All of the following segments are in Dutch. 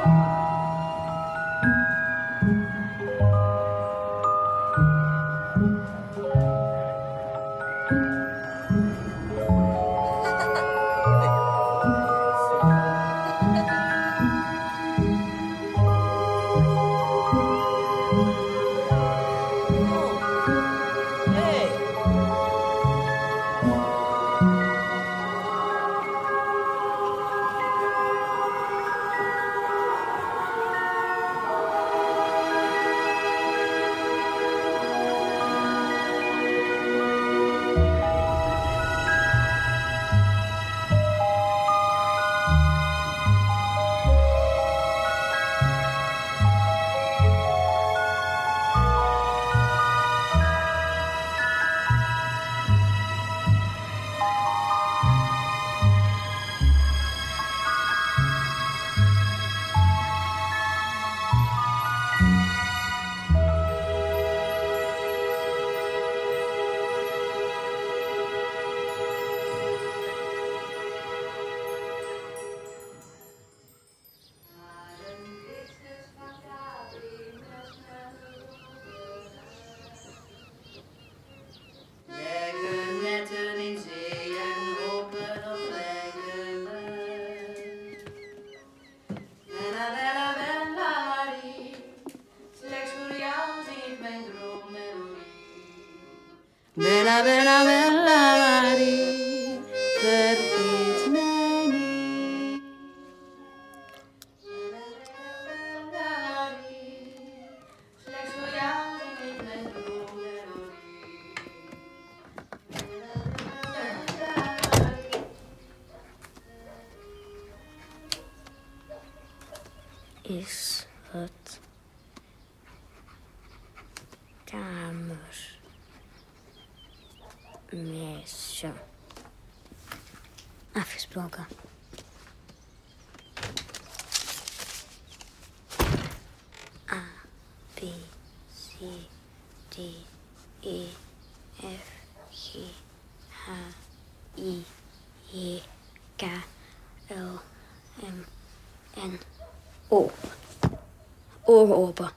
Bella, bella, bella Marie, vergeet mij niet. Bella Marie, slechts voor jou zing ik mijn droommelodie. Is het kamermeisje afgesproken? A, B, C, D, E, F, G, H, I, J, K, L, M, N, O. Ogen open.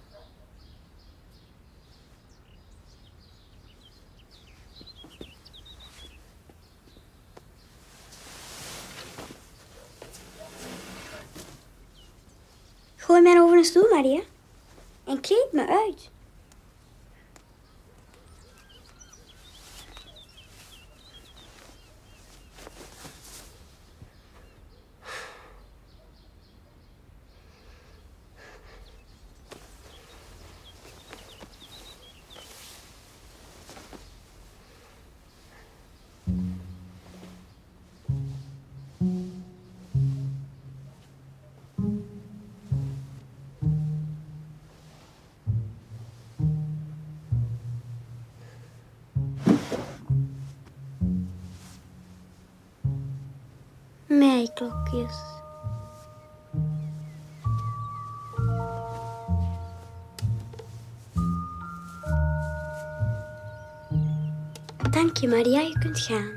Gooi mij over een stoel, Maria. En kleed me uit. Meiklokjes. Dank je, Maria. Je kunt gaan.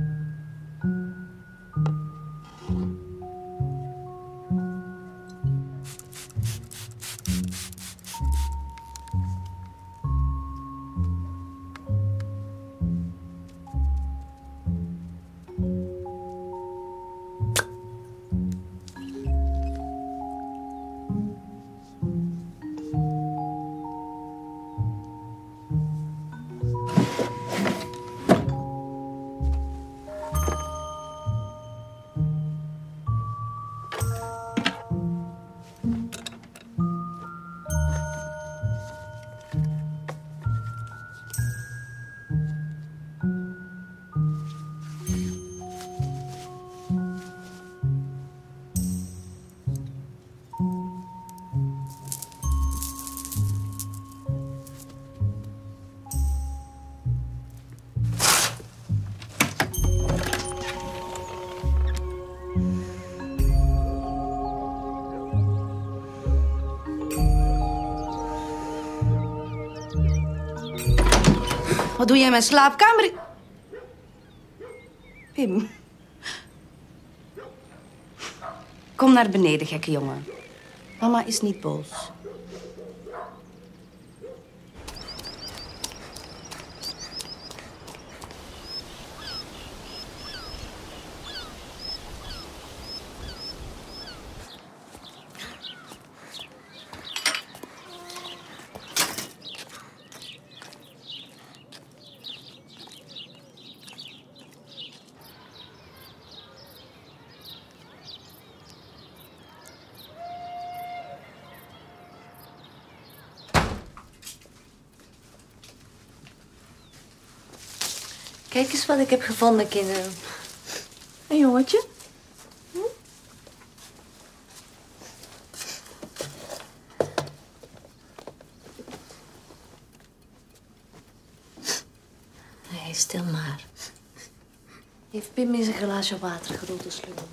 Wat doe jij in mijn slaapkamer? Pim. Kom naar beneden, gekke jongen. Mama is niet boos. Kijk eens wat ik heb gevonden, kinderen. Een jongetje? Nee, stil maar. Heeft Pim in zijn glaasje water gerold, de sleutel.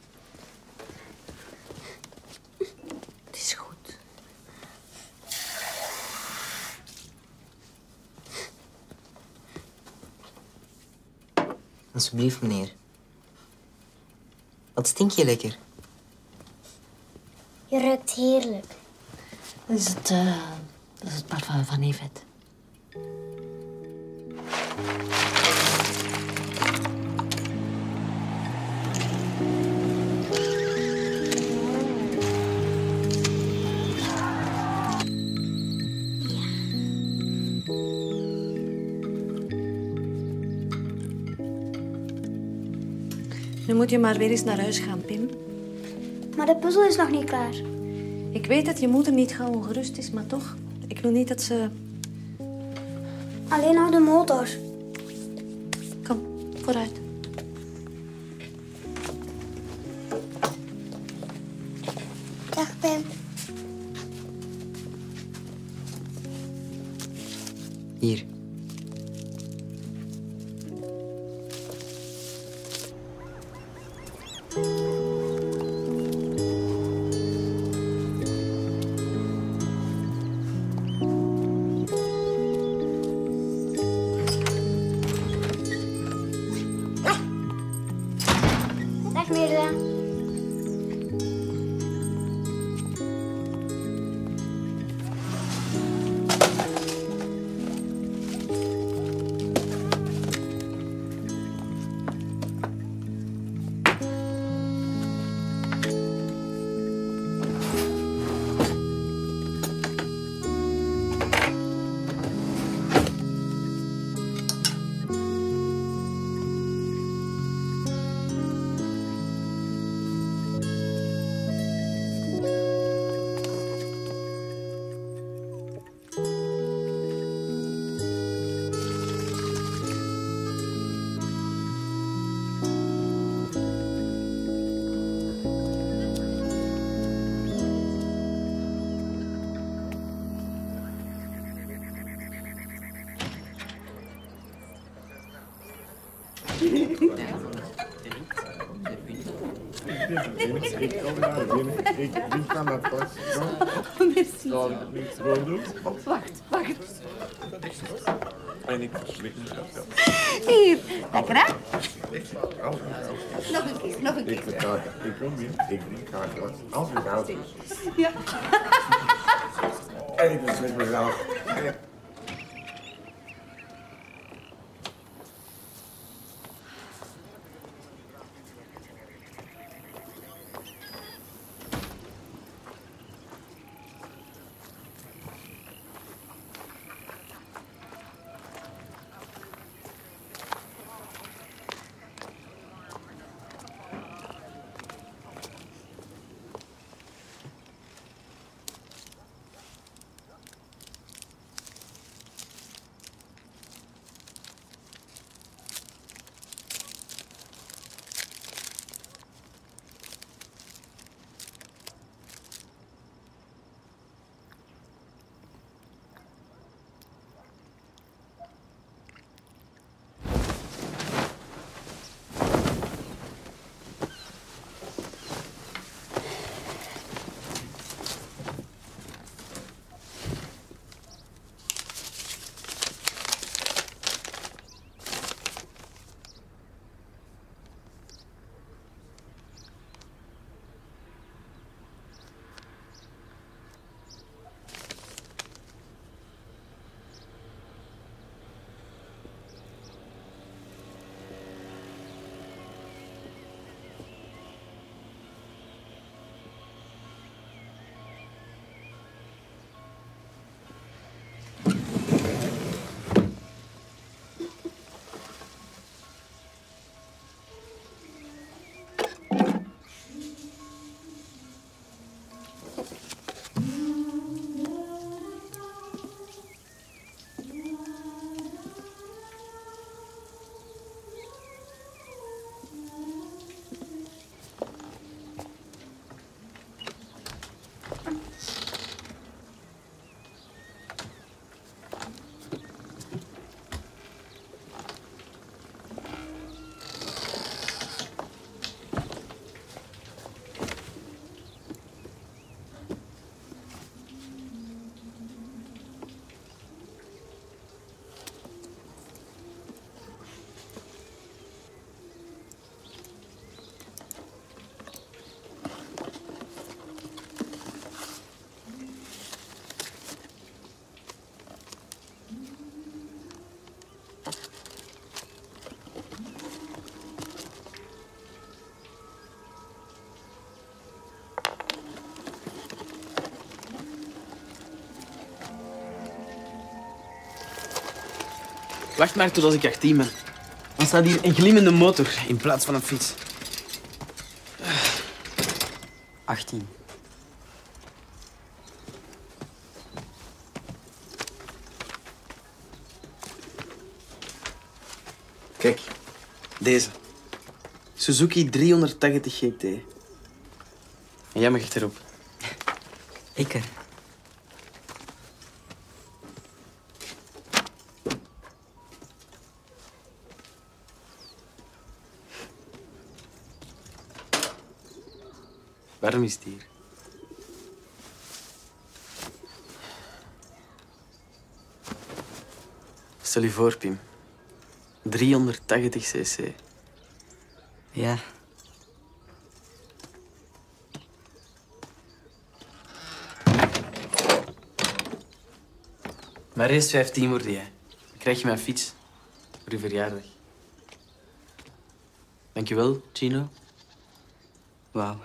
Het is goed. Alsjeblieft, meneer. Wat stink je lekker? Je ruikt heerlijk. Dat is het parfum van Yvette. Nu moet je maar weer eens naar huis gaan, Pim. Maar de puzzel is nog niet klaar. Ik weet dat je moeder niet gauw ongerust is, maar toch. Ik wil niet dat ze... Alleen nog de motor. Kom, vooruit. Dag, Pim. Hier. Dag, Mirza. Ik kan dat pas. Zal ik het niet gewoon doen? Wacht. En ik verslik mezelf. Hier, lekker hè? Als Nog een keer. ik kom weer. Ik drink graag wat. Als het oud is. Ja. En ik verslik mezelf. Wacht maar tot ik 18 ben. Dan staat hier een glimmende motor in plaats van een fiets. 18. Kijk, deze. Suzuki 380 GT. En jij mag erop. Ik er. Waarom is het hier? Stel je voor, Pim. 380 cc. Ja. Maar eerst 15 word jij. Dan krijg je mijn fiets. Voor je verjaardag. Dankjewel, Gino. Wauw.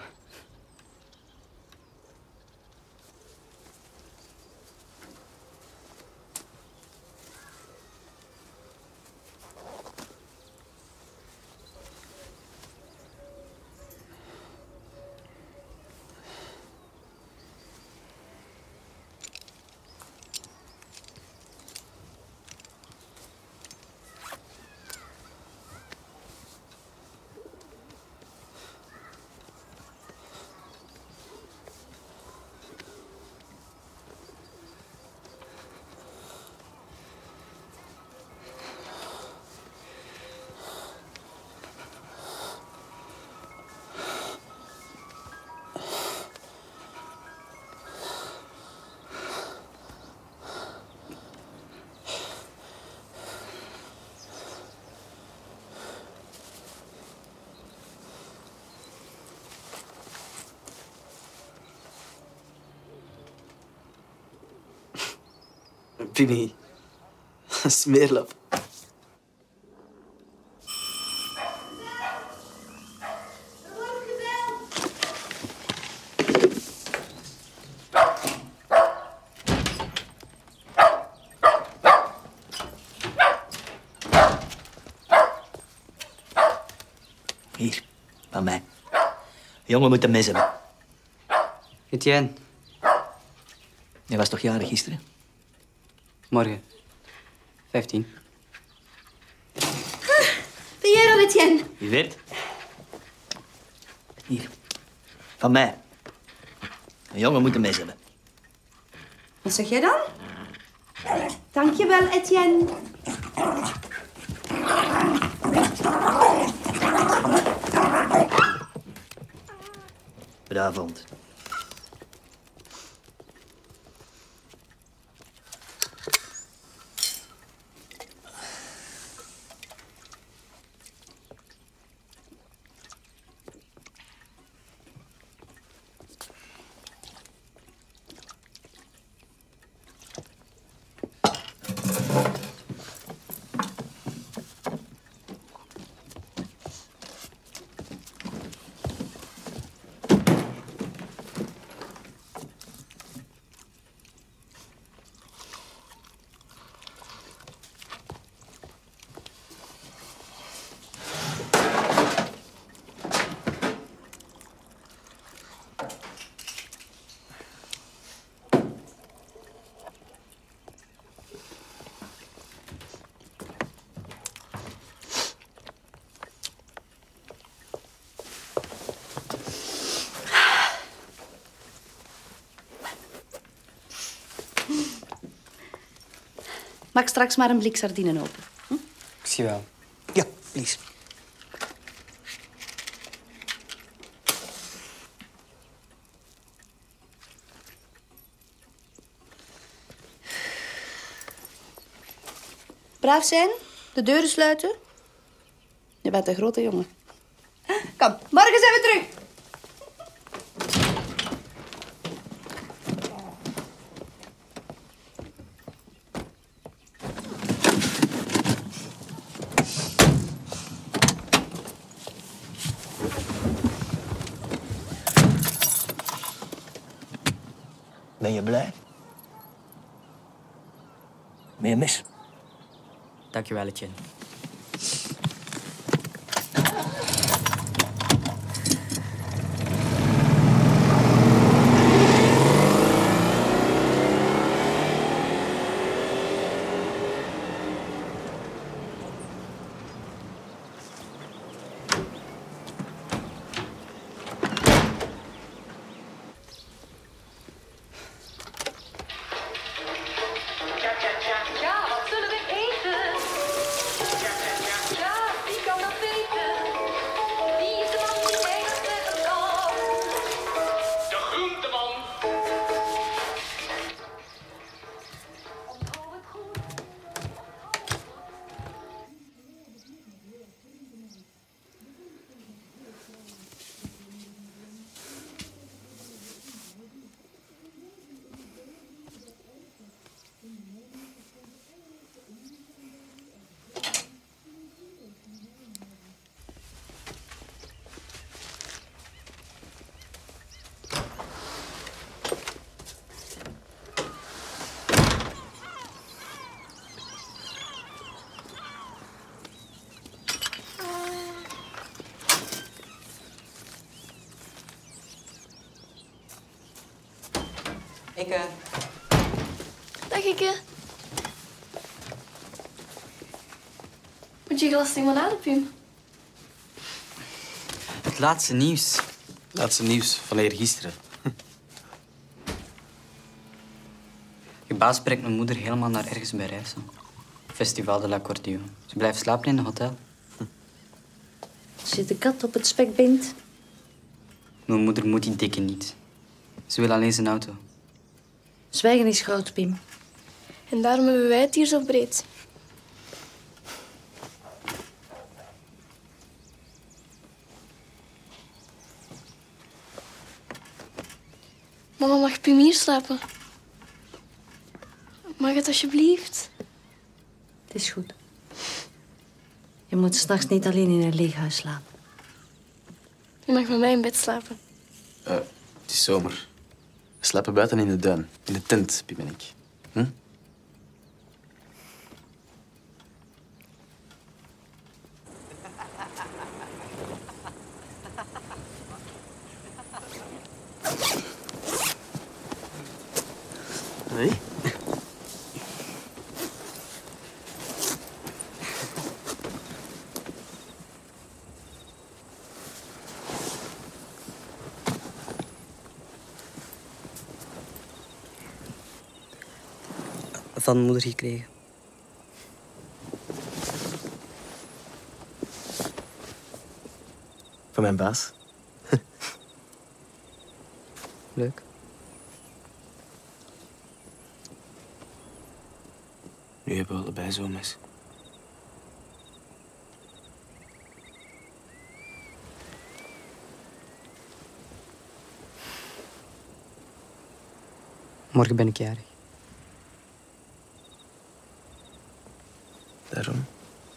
Pimmy. Smeerlap. Hier, van mij. Jongen moet een mes hebben. Etienne, Je was toch jarig gisteren? morgen. 15. Ben jij dat, Etienne? Wie weet. Hier, van mij. Een jongen moet een mes hebben. Wat zeg jij dan? Dankjewel, Etienne. Goedenavond. Maak straks maar een blik sardinen open. Ik zie wel. Ja, please. Braaf zijn, de deuren sluiten. Je bent een grote jongen. Kom, morgen zijn we terug. Ben je blij? Met je mes? Dankjewel, Etienne. Ja, wat zullen we eten? Ja, wie kan dat weten? Wie is de man die mij dat zeggen kan? De groenteman. Onthoud het goed. Ikke. Dag, Ikke. Moet je glas limonade, Pim? Het laatste nieuws. Laatste nieuws van eergisteren. Je baas brengt mijn moeder helemaal naar ergens bij Rijssel. Festival de l'Accordéon. Ze blijft slapen in een hotel. Als je de kat op het spek bindt. Mijn moeder moet die dikke niet. Ze wil alleen zijn auto. Zwijgen is groot, Pim. En daarom hebben wij het hier zo breed. Mama, mag Pim hier slapen? Mag het alsjeblieft? Het is goed. Je moet straks niet alleen in een leeg huis slapen. Je mag met mij in bed slapen. Het is zomer. We slapen buiten in de duin. In de tent, Pim en ik. Hm? Nee? Van moeder gekregen. Van mijn baas. Leuk. Nu hebben we allebei zo'n mes. Morgen ben ik jarig. Daarom.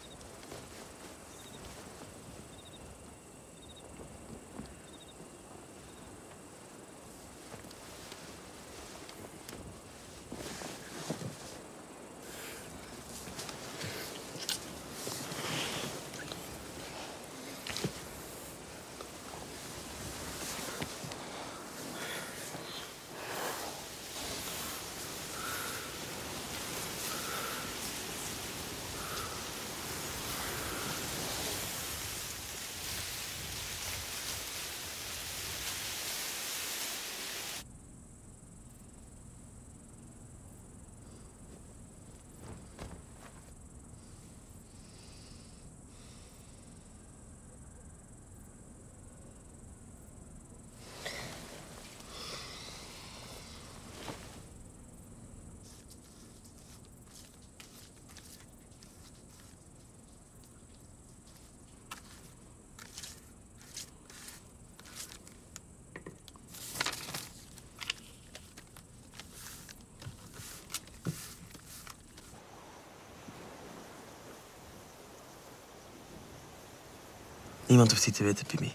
Niemand hoeft dit te weten, Pimmy.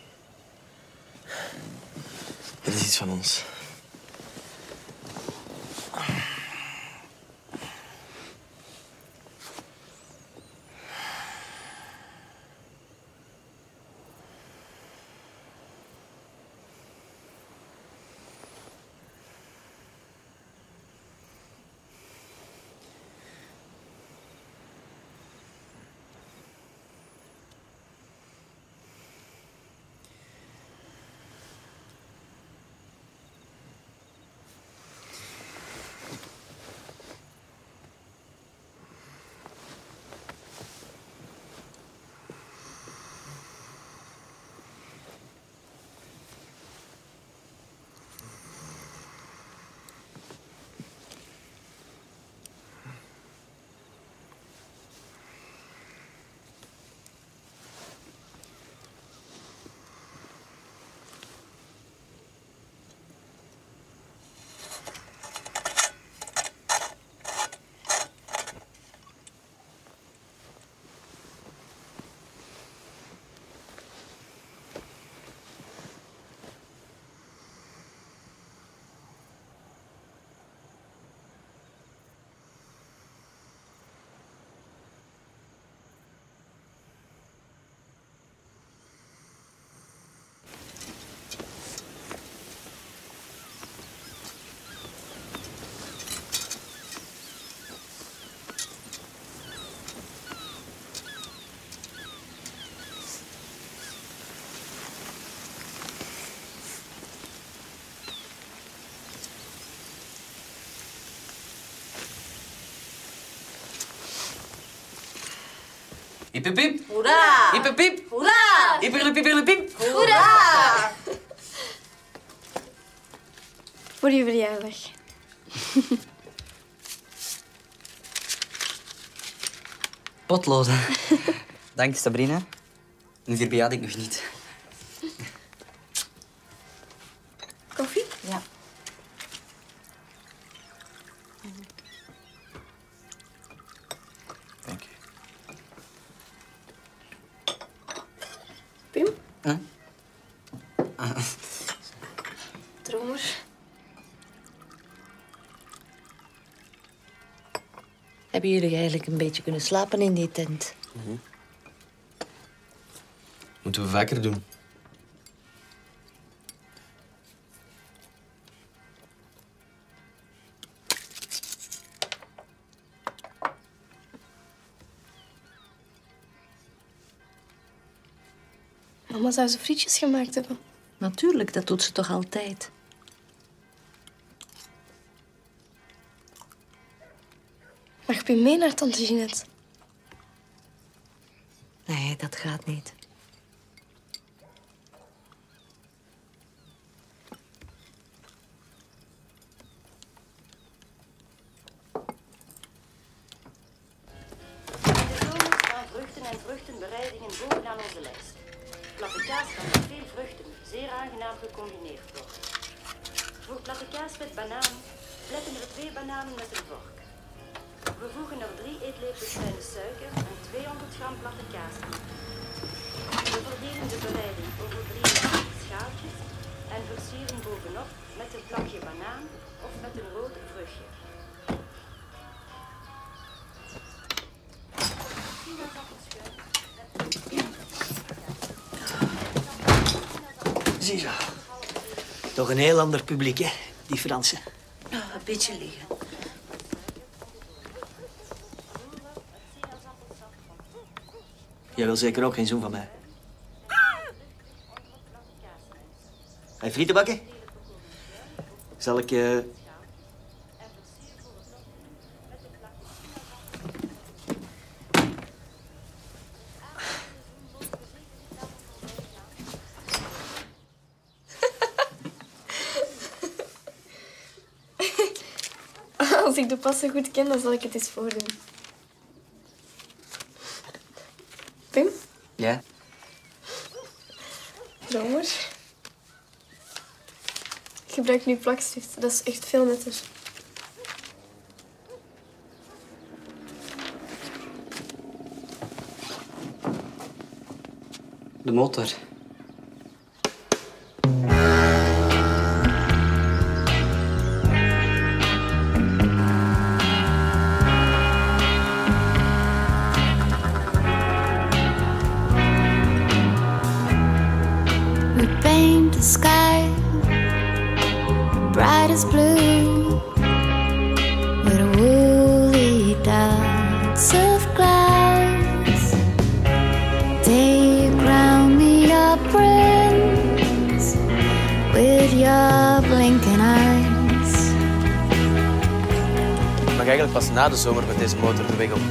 Dit is iets van ons. Piep, piep, piep. Hoera! Piep, piep, piep. Hoera! Piep, piep, piep, piep. Hoera! Voor je verjaardag. Potloden. Dank, Sabrina. Een verjaardag had ik nog niet. Koffie? Ja. Dank je. Pim? Huh? Dromer. Hebben jullie eigenlijk een beetje kunnen slapen in die tent? Moeten we vaker doen. Mama zou ze frietjes gemaakt hebben. Natuurlijk, dat doet ze toch altijd. Mag Pim mee naar tante Jeanette? Nee, dat gaat niet. Vruchten en vruchtenbereidingen bovenaan onze lijst. Platte kaas kan met veel vruchten zeer aangenaam gecombineerd worden. Voor platte kaas met banaan pletten we 2 bananen met een vork. We voegen er 3 eetlepels fijne suiker en 200 gram platte kaas aan. We verdelen de bereiding over 3 schaaltjes en versieren bovenop met een plakje banaan of met een rood vruchtje. Ziezo. Toch een heel ander publiek, hè, die Fransen. Een beetje liggen. Jij wil zeker ook geen zoen van mij. Ga je frieten bakken? Zal ik je... Als ik de passen goed ken, dan zal ik het eens voordoen. Pim? Ja? Dromer. Ik gebruik nu plakstift. Dat is echt veel netter. De motor. We paint the sky bright as blue with a woolly dots of clouds. Take round me your prince with your blinking eyes. Ik mag eigenlijk pas na de zomer met deze motor de weg op.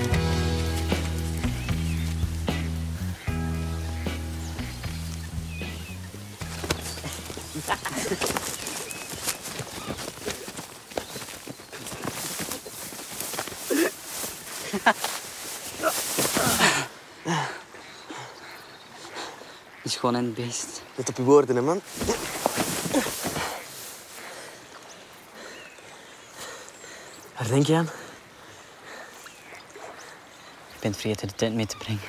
Is gewoon een beest. Let op je woorden, hè, man. Waar denk je aan? Ik ben vergeten de tent mee te brengen.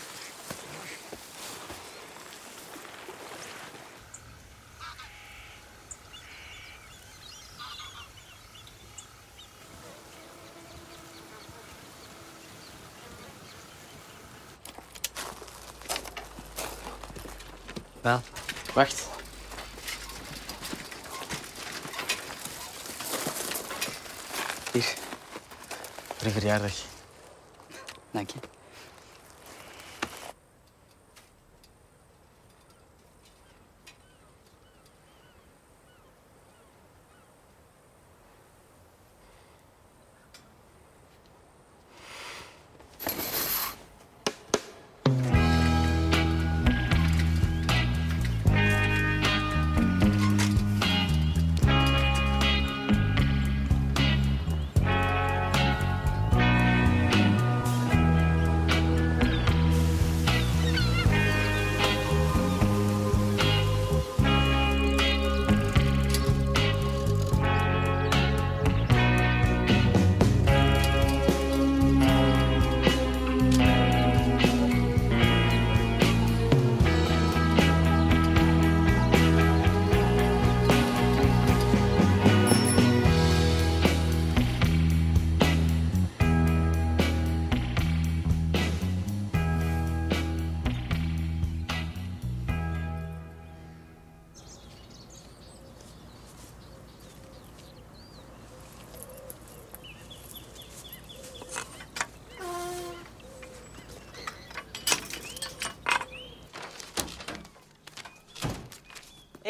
Wel, Wacht. Hier. Voor een verjaardag. dank je.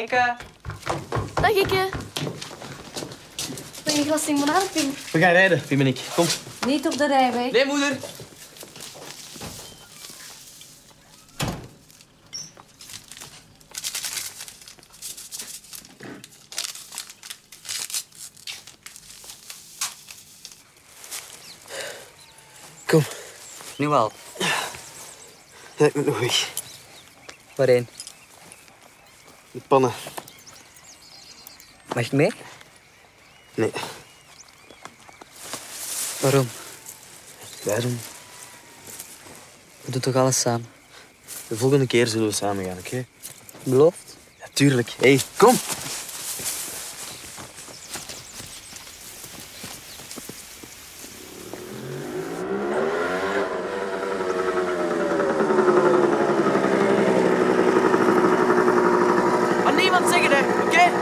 Ikke. Dag, Ikke. Wil je een glas limonade, Pim? We gaan rijden, Pim en ik. Kom. Niet op de rijweg. Nee, moeder. Kom. Nu al. Ja, ik moet nog weg. Waarheen? De pannen. Mag ik mee? Nee, Waarom? waarom? We doen toch alles samen? De volgende keer zullen we samen gaan, oké? Beloofd? Ja, tuurlijk. Hé, kom. Aan niemand zeggen, hè, oké?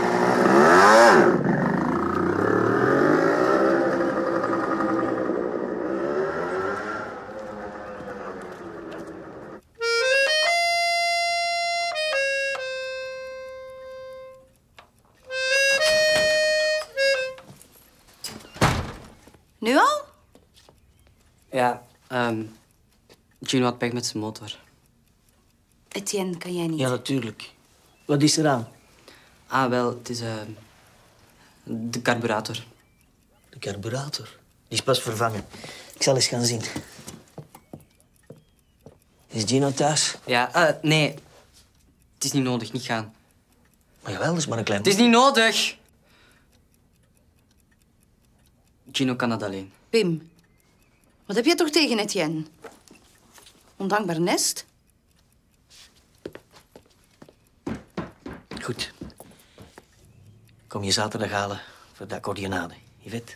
Nu al? Ja, Gino had pech met zijn motor. Etienne, kan jij niet? Ja, natuurlijk. Wat is er aan? Ah, wel, het is de carburator. De carburator. Die is pas vervangen. Ik zal eens gaan zien. Is Gino thuis? Ja, nee. Het is niet nodig, niet gaan. Maar jawel, dat is maar een klein... Het is niet nodig! Gino kan dat alleen. Pim, wat heb je toch tegen Etienne? Ondankbaar nest? Goed. Kom je zaterdag halen voor de accordeonade, Yvette?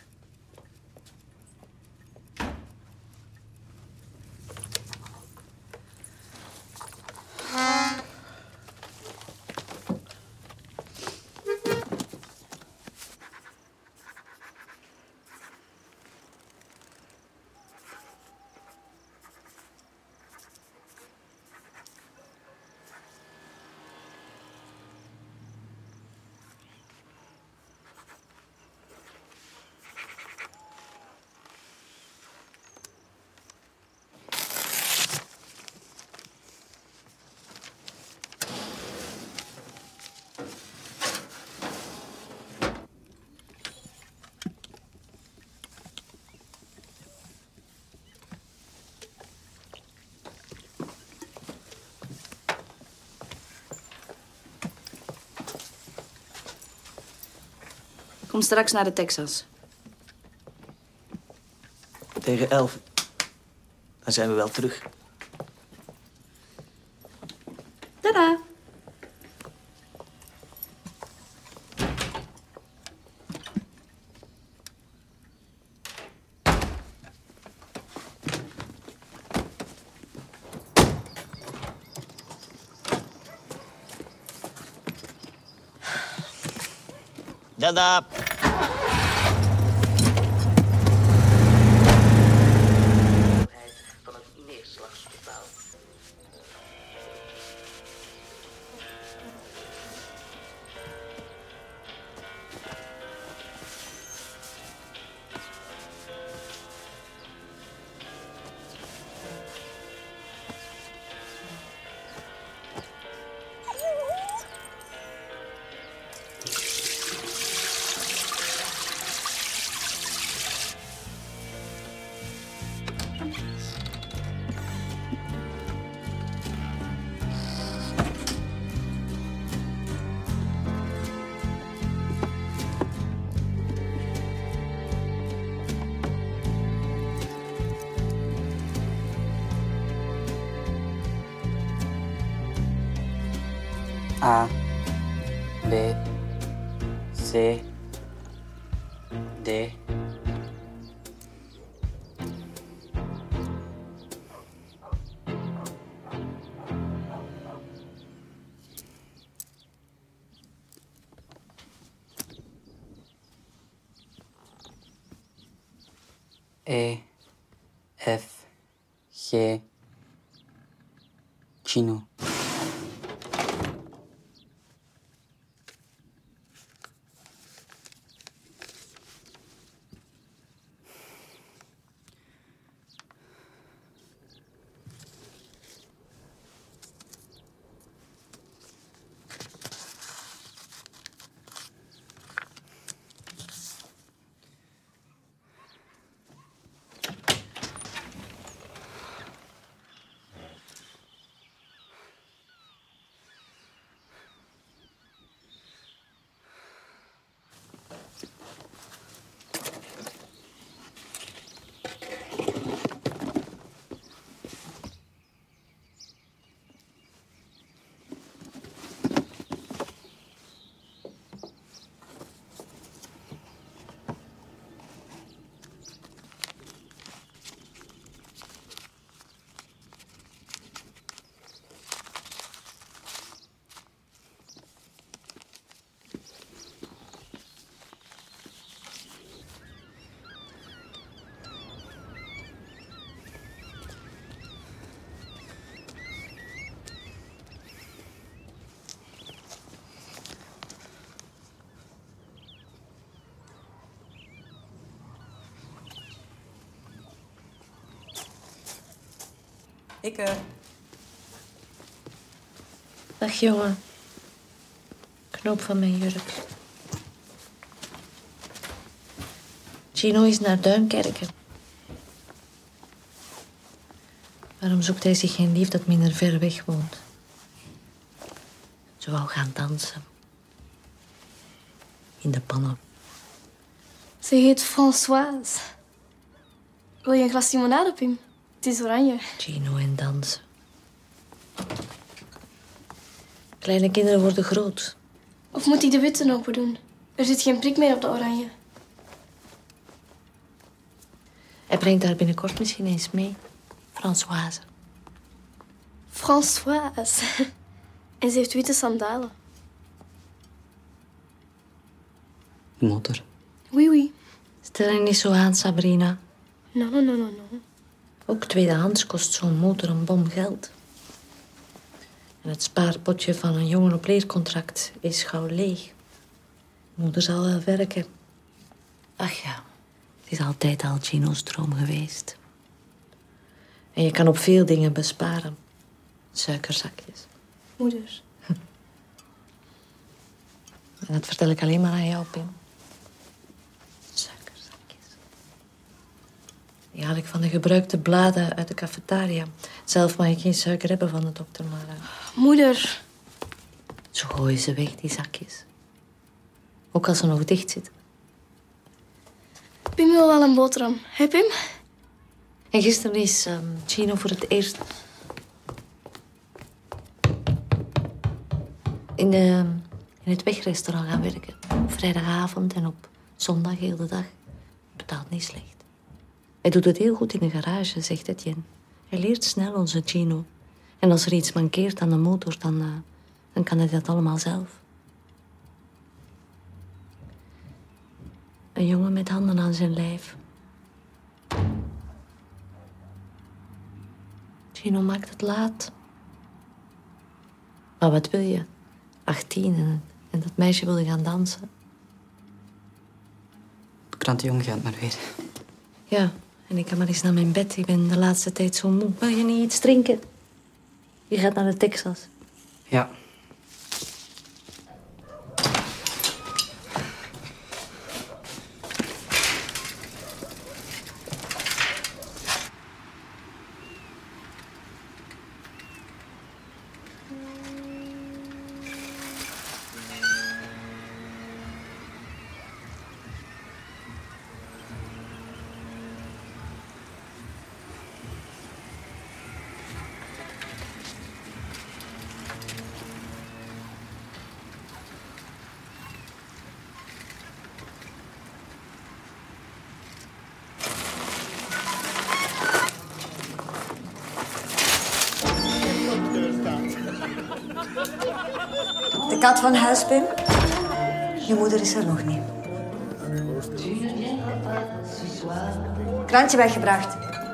Kom straks naar de Texas. Tegen 11. Dan zijn we wel terug. Tada! Dada. Van het neerslagtotaal. A, B, C, D. E, F, G, Gino. Dag jongen. Knoop van mijn jurk. Gino is naar Duinkerken. Waarom zoekt hij zich geen lief dat minder ver weg woont? Ze wou gaan dansen. In de pannen. Ze heet Françoise. Wil je een glas limonade, Pim? Het is oranje. Gino en dansen. Kleine kinderen worden groot. Of moet ik de witte open doen? Er zit geen prik meer op de oranje. Hij brengt haar binnenkort misschien eens mee. Françoise. Françoise. En ze heeft witte sandalen. De motor. Oui, oui. Stel je niet zo aan, Sabrina. Non, non, non, non, non. Ook tweedehands kost zo'n motor een bom geld. En het spaarpotje van een jongen op leercontract is gauw leeg. Moeder zal wel werken. Ach ja, het is altijd al Gino's droom geweest. En je kan op veel dingen besparen. Suikerzakjes. Moeder. En dat vertel ik alleen maar aan jou, Pim. Suikerzakjes. Die haal ik van de gebruikte bladen uit de cafetaria. Zelf mag ik geen suiker hebben van de dokter, maar... Moeder. Zo gooien ze weg, die zakjes. Ook als ze nog dicht zitten. Pim wil wel een boterham. Hé, Pim? En gisteren is Gino voor het eerst... in het wegrestaurant gaan werken. Op vrijdagavond en op zondag heel de dag. Betaalt niet slecht. Hij doet het heel goed in de garage, zegt Etienne. Hij leert snel, onze Gino. En als er iets mankeert aan de motor, dan kan hij dat allemaal zelf. Een jongen met handen aan zijn lijf. Gino maakt het laat. Maar wat wil je? 18 en dat meisje wilde gaan dansen. De krantenjongen gaat maar weer. Ja, en ik kan maar eens naar mijn bed. Ik ben de laatste tijd zo moe. Wil je niet iets drinken? Je gaat naar de Texas. Ja. De kat van huis, Pim? Je moeder is er nog niet. Krantje weggebracht.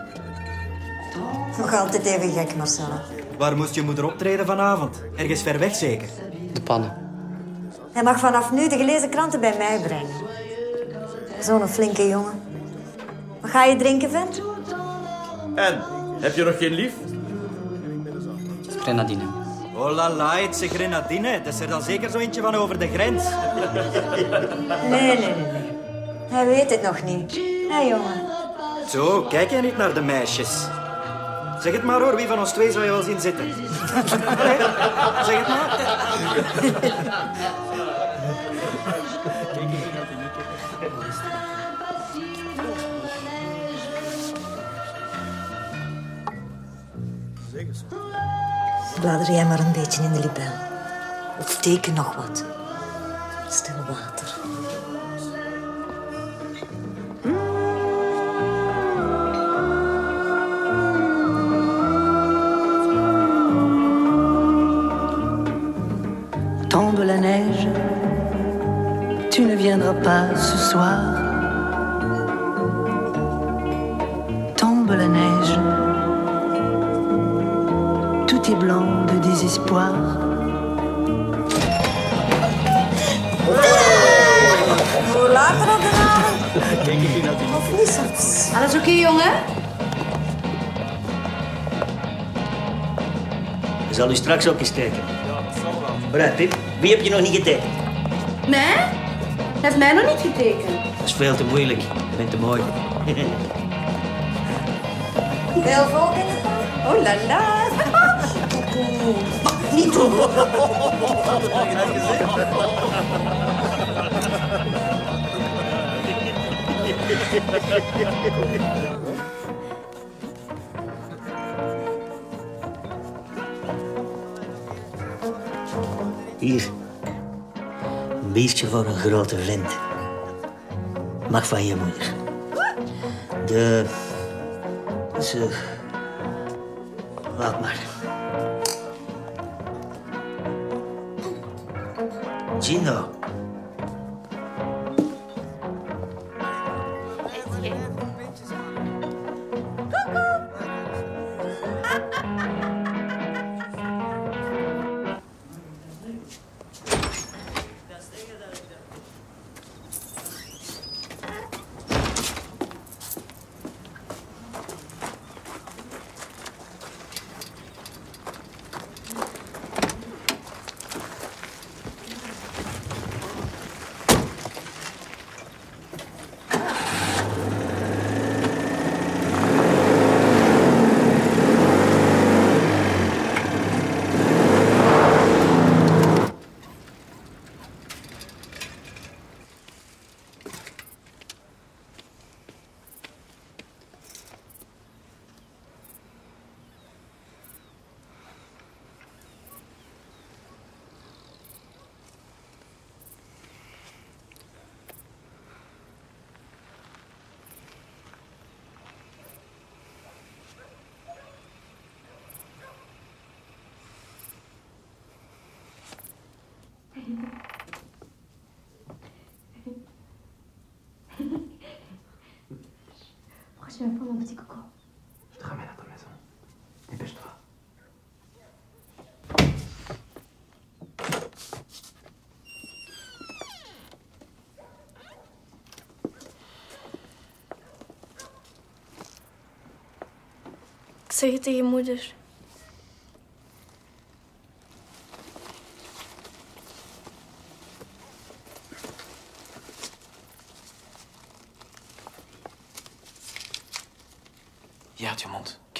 Nog altijd even gek, Marcella. Waar moest je moeder optreden vanavond? Ergens ver weg zeker? De pannen. Hij mag vanaf nu de gelezen kranten bij mij brengen. Zo'n flinke jongen. Wat ga je drinken, vent? En, heb je nog geen lief? Grenadine. Oh la la, het is grenadine. Dat is er dan zeker zo eentje van over de grens. Nee. Hij weet het nog niet. Hé, jongen. Zo, kijk jij niet naar de meisjes? Zeg het maar hoor, wie van ons twee zou je wel zien zitten? Allee, zeg het maar. Blader jij maar een beetje in de libel. Of teken nog wat. Stil water. Tombe la neige, tu ne viendras pas ce soir. Tombe la neige, tout est blanc de désespoir. Hoe later op de avond? Of niet soms? Alles oké, jongen? zal u straks ook eens tekenen. Vooruit, Pip. Wie heb je nog niet getekend? Mij? Hij heeft mij nog niet getekend. Dat is veel te moeilijk. Je bent te mooi. Veel volk in de park? Oh la la. Niet doen. Hier. Een biertje voor een grote vent. Mag van je moeder. Laat maar. Gino. Pourquoi tu viens pas, mon petit coco? Je te ramène à ta maison. Dépêche-toi. Ik zeg het tegen moeder. Je houdt je mond, oké?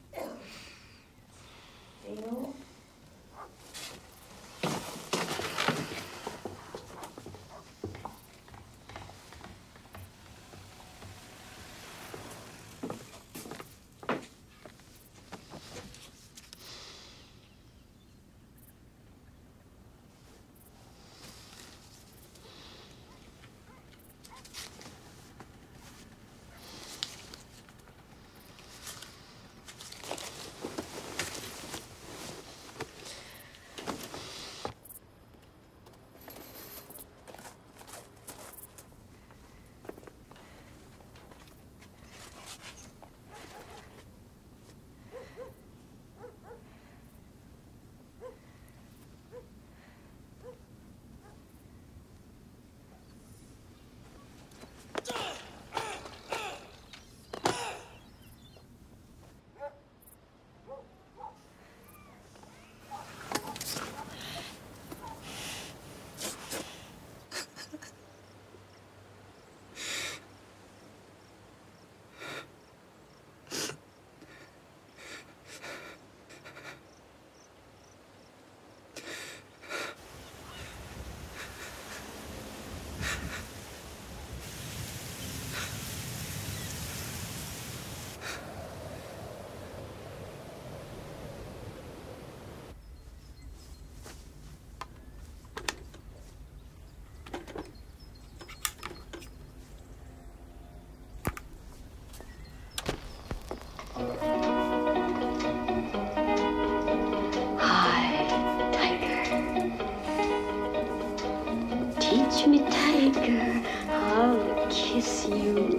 Teach me, tiger, how to kiss you.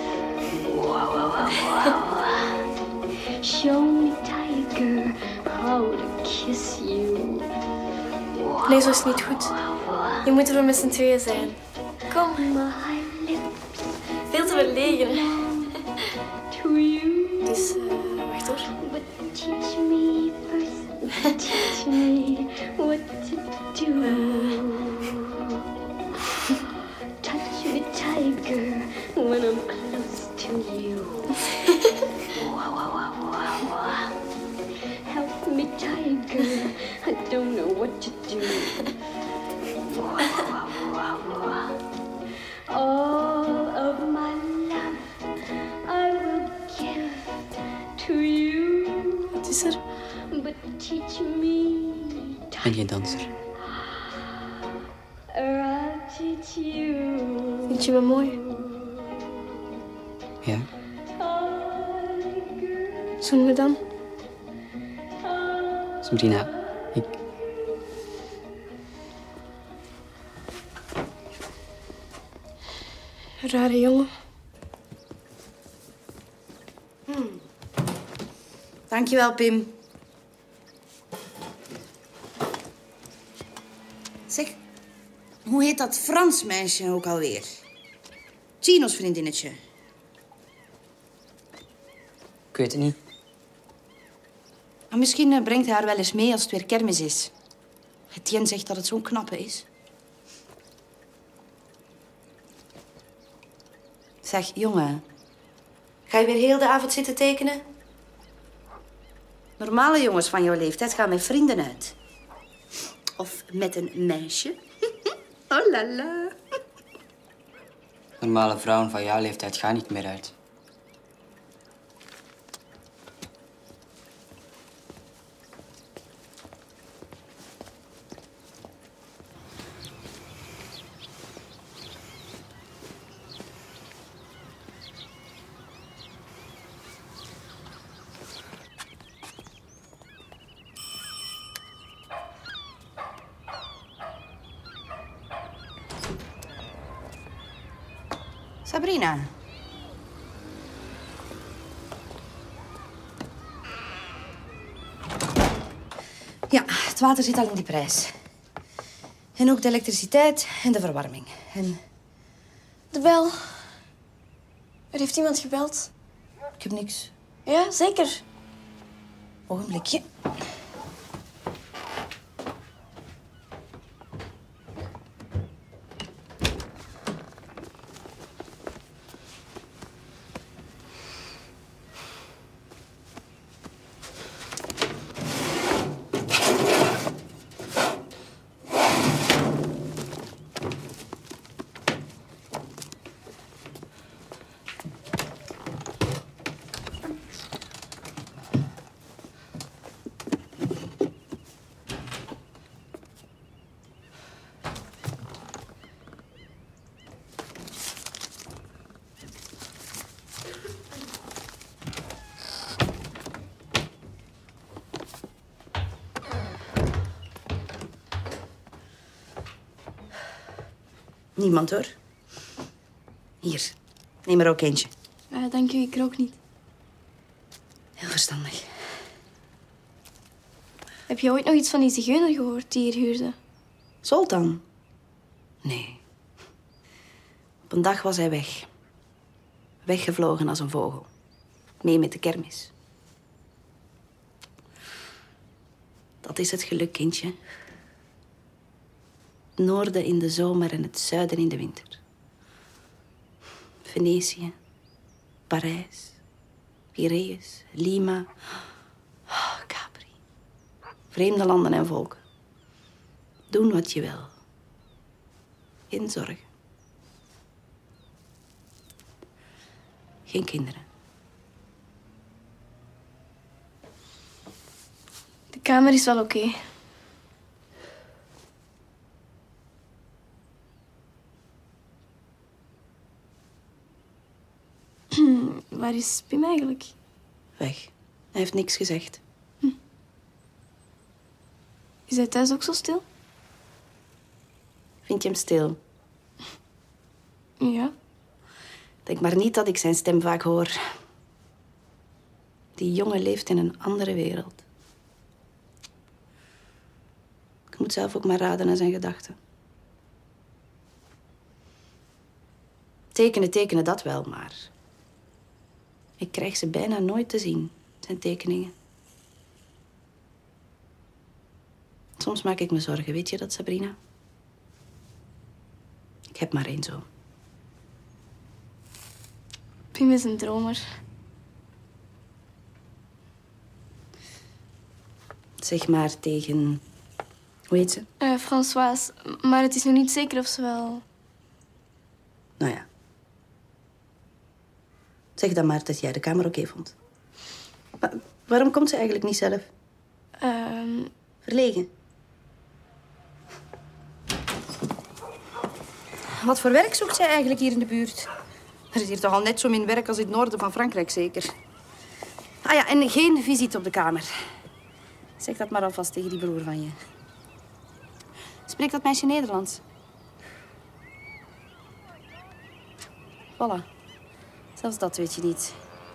Wow, wow, wow, wow. Show me, tiger, how to kiss you. Wow, Nee, zo is het niet goed. Je moet er met z'n tweeën zijn. Kom. Veel te verlegen. Dus, wacht hoor. Teach me first. Teach me what to do. Touch me, tiger, when I'm close to you. Help me, tiger, I don't know what to do. All of my love I will give to you. Wat is er? But teach me, Ben je danser? or I'll teach you. Vind je me mooi? Ja? Zoen we dan? Sabrina, ik... Rare jongen. Dankjewel, Pim. Zeg, hoe heet dat Frans meisje ook alweer? Chino's vriendinnetje. Ik weet het niet. Maar misschien brengt hij haar wel eens mee als het weer kermis is. Etienne zegt dat het zo'n knappe is. Zeg, jongen. Ga je weer heel de avond zitten tekenen? Normale jongens van jouw leeftijd gaan met vrienden uit. Of met een meisje. Oh la la. Normale vrouwen van jouw leeftijd gaan niet meer uit. Sabrina. Ja, het water zit al in die prijs. En ook de elektriciteit en de verwarming. En De bel. Er heeft iemand gebeld. ik heb niks. Ja, zeker. Ogenblikje. Niemand, hoor. Hier, neem er ook eentje. Dank u, ik rook niet. Heel verstandig. Heb je ooit nog iets van die zigeuner gehoord die hier huurde? Zoltan? Nee. Op een dag was hij weg. Weggevlogen als een vogel. Mee met de kermis. Dat is het geluk, kindje. Het noorden in de zomer en het zuiden in de winter. Venetië, Parijs, Piraeus, Lima, Capri. Vreemde landen en volken. Doen wat je wil. Geen zorgen. Geen kinderen. De kamer is wel oké. Waar is Pim eigenlijk? Weg. Hij heeft niks gezegd. Is hij thuis ook zo stil? Vind je hem stil? Ja. Denk maar niet dat ik zijn stem vaak hoor. Die jongen leeft in een andere wereld. Ik moet zelf ook maar raden naar zijn gedachten. Tekenen, dat wel, maar... ik krijg ze bijna nooit te zien, zijn tekeningen. Soms maak ik me zorgen, weet je dat, Sabrina? Ik heb maar één zoon. Pim is een dromer. Zeg maar tegen... Hoe heet ze? Françoise. Maar het is nog niet zeker of ze wel... Nou ja. Zeg dan maar dat jij de kamer oké vond. Maar waarom komt ze eigenlijk niet zelf? Verlegen. Wat voor werk zoekt zij eigenlijk hier in de buurt? Er is hier toch al net zo min werk als in het noorden van Frankrijk, zeker. Ah ja, en geen visite op de kamer. Zeg dat maar alvast tegen die broer van je. Spreekt dat meisje Nederlands? Voilà. Zelfs dat weet je niet.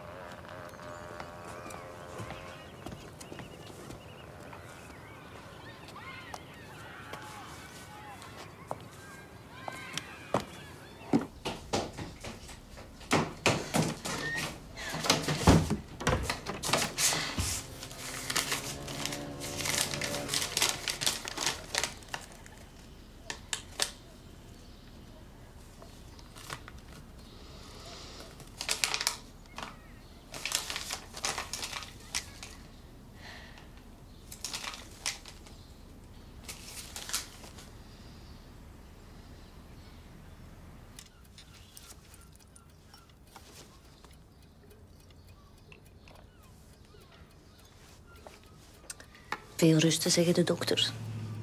Veel rusten, zeggen de dokters.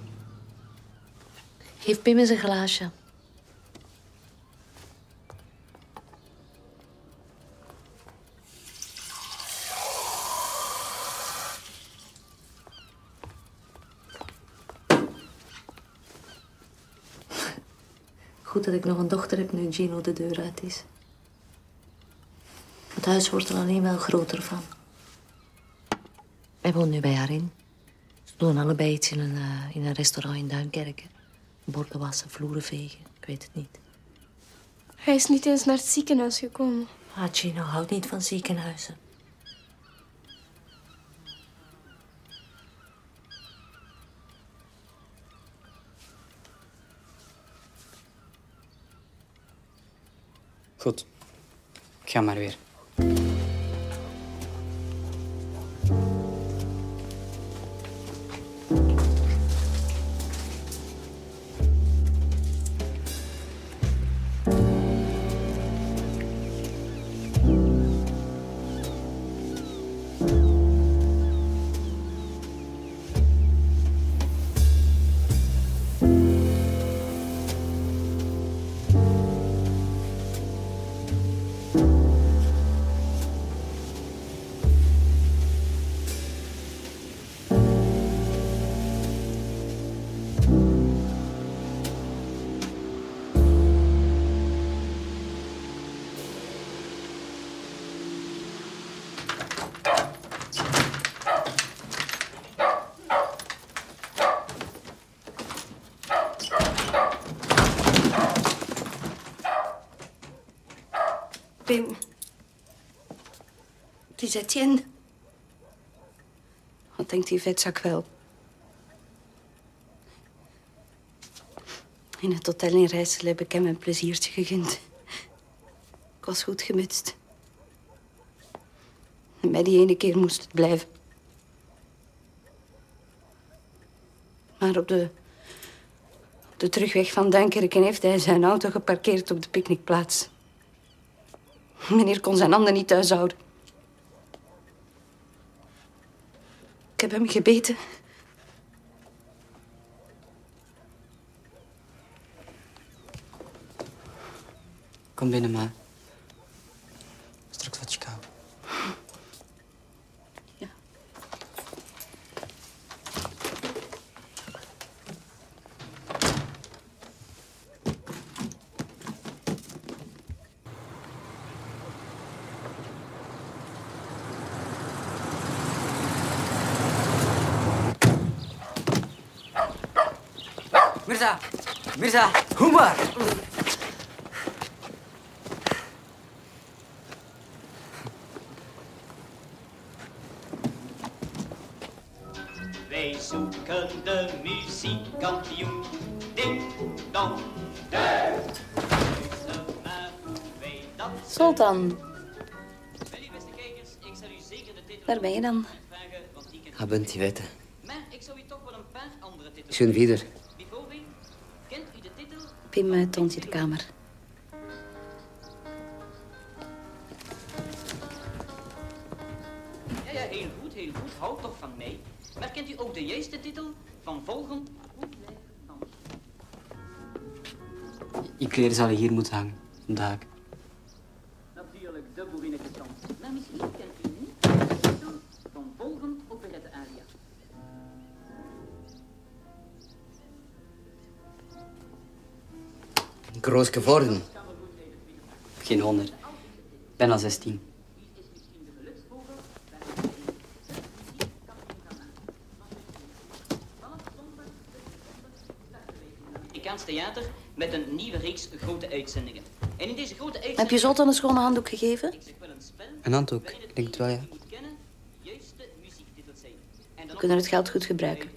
Geef Pim eens een glaasje. Goed dat ik nog een dochter heb nu Gino de deur uit is. Het huis wordt er alleen wel groter van. Wij wonen nu bij haar in. Ze doen allebei iets in een restaurant in Duinkerken. Borden wassen, vloeren vegen. Ik weet het niet. Hij is niet eens naar het ziekenhuis gekomen. Gino houdt niet van ziekenhuizen. Goed. Ik ga maar weer. Pim. Het is Etienne. Wat denkt die vetzak wel? In het hotel in Rijssel heb ik hem een pleziertje gegund. Ik was goed gemutst. En bij die ene keer moest het blijven. Maar op de terugweg van Duinkerken heeft hij zijn auto geparkeerd op de picknickplaats. Meneer kon zijn handen niet thuis houden. Ik heb hem gebeten. Kom binnen, ma. Straks wat je kou. Ja. Mirza! Mirza! Humar! Wij zoeken Franken, de muziekkampioen. Ding dong. Sultan. Daar ben je dan. Je bent die weten. Schoon wieder. Pim toont je de kamer. Ja, heel goed, heel goed. Houd toch van mij. Maar kent u ook de juiste titel van volgend? Je kleren zouden hier moeten hangen, op de haak. Natuurlijk, de boerinneketand. Maar misschien kent u niet de titel van volgend operette aria. Groot geworden. Geen 100. Bijna 16. Amerikaans theater met een nieuwe reeks grote uitzendingen. En in deze grote uitzendingen... Heb je Sultan een schone handdoek gegeven? Een handdoek, ik denk het wel, ja. We kunnen het geld goed gebruiken.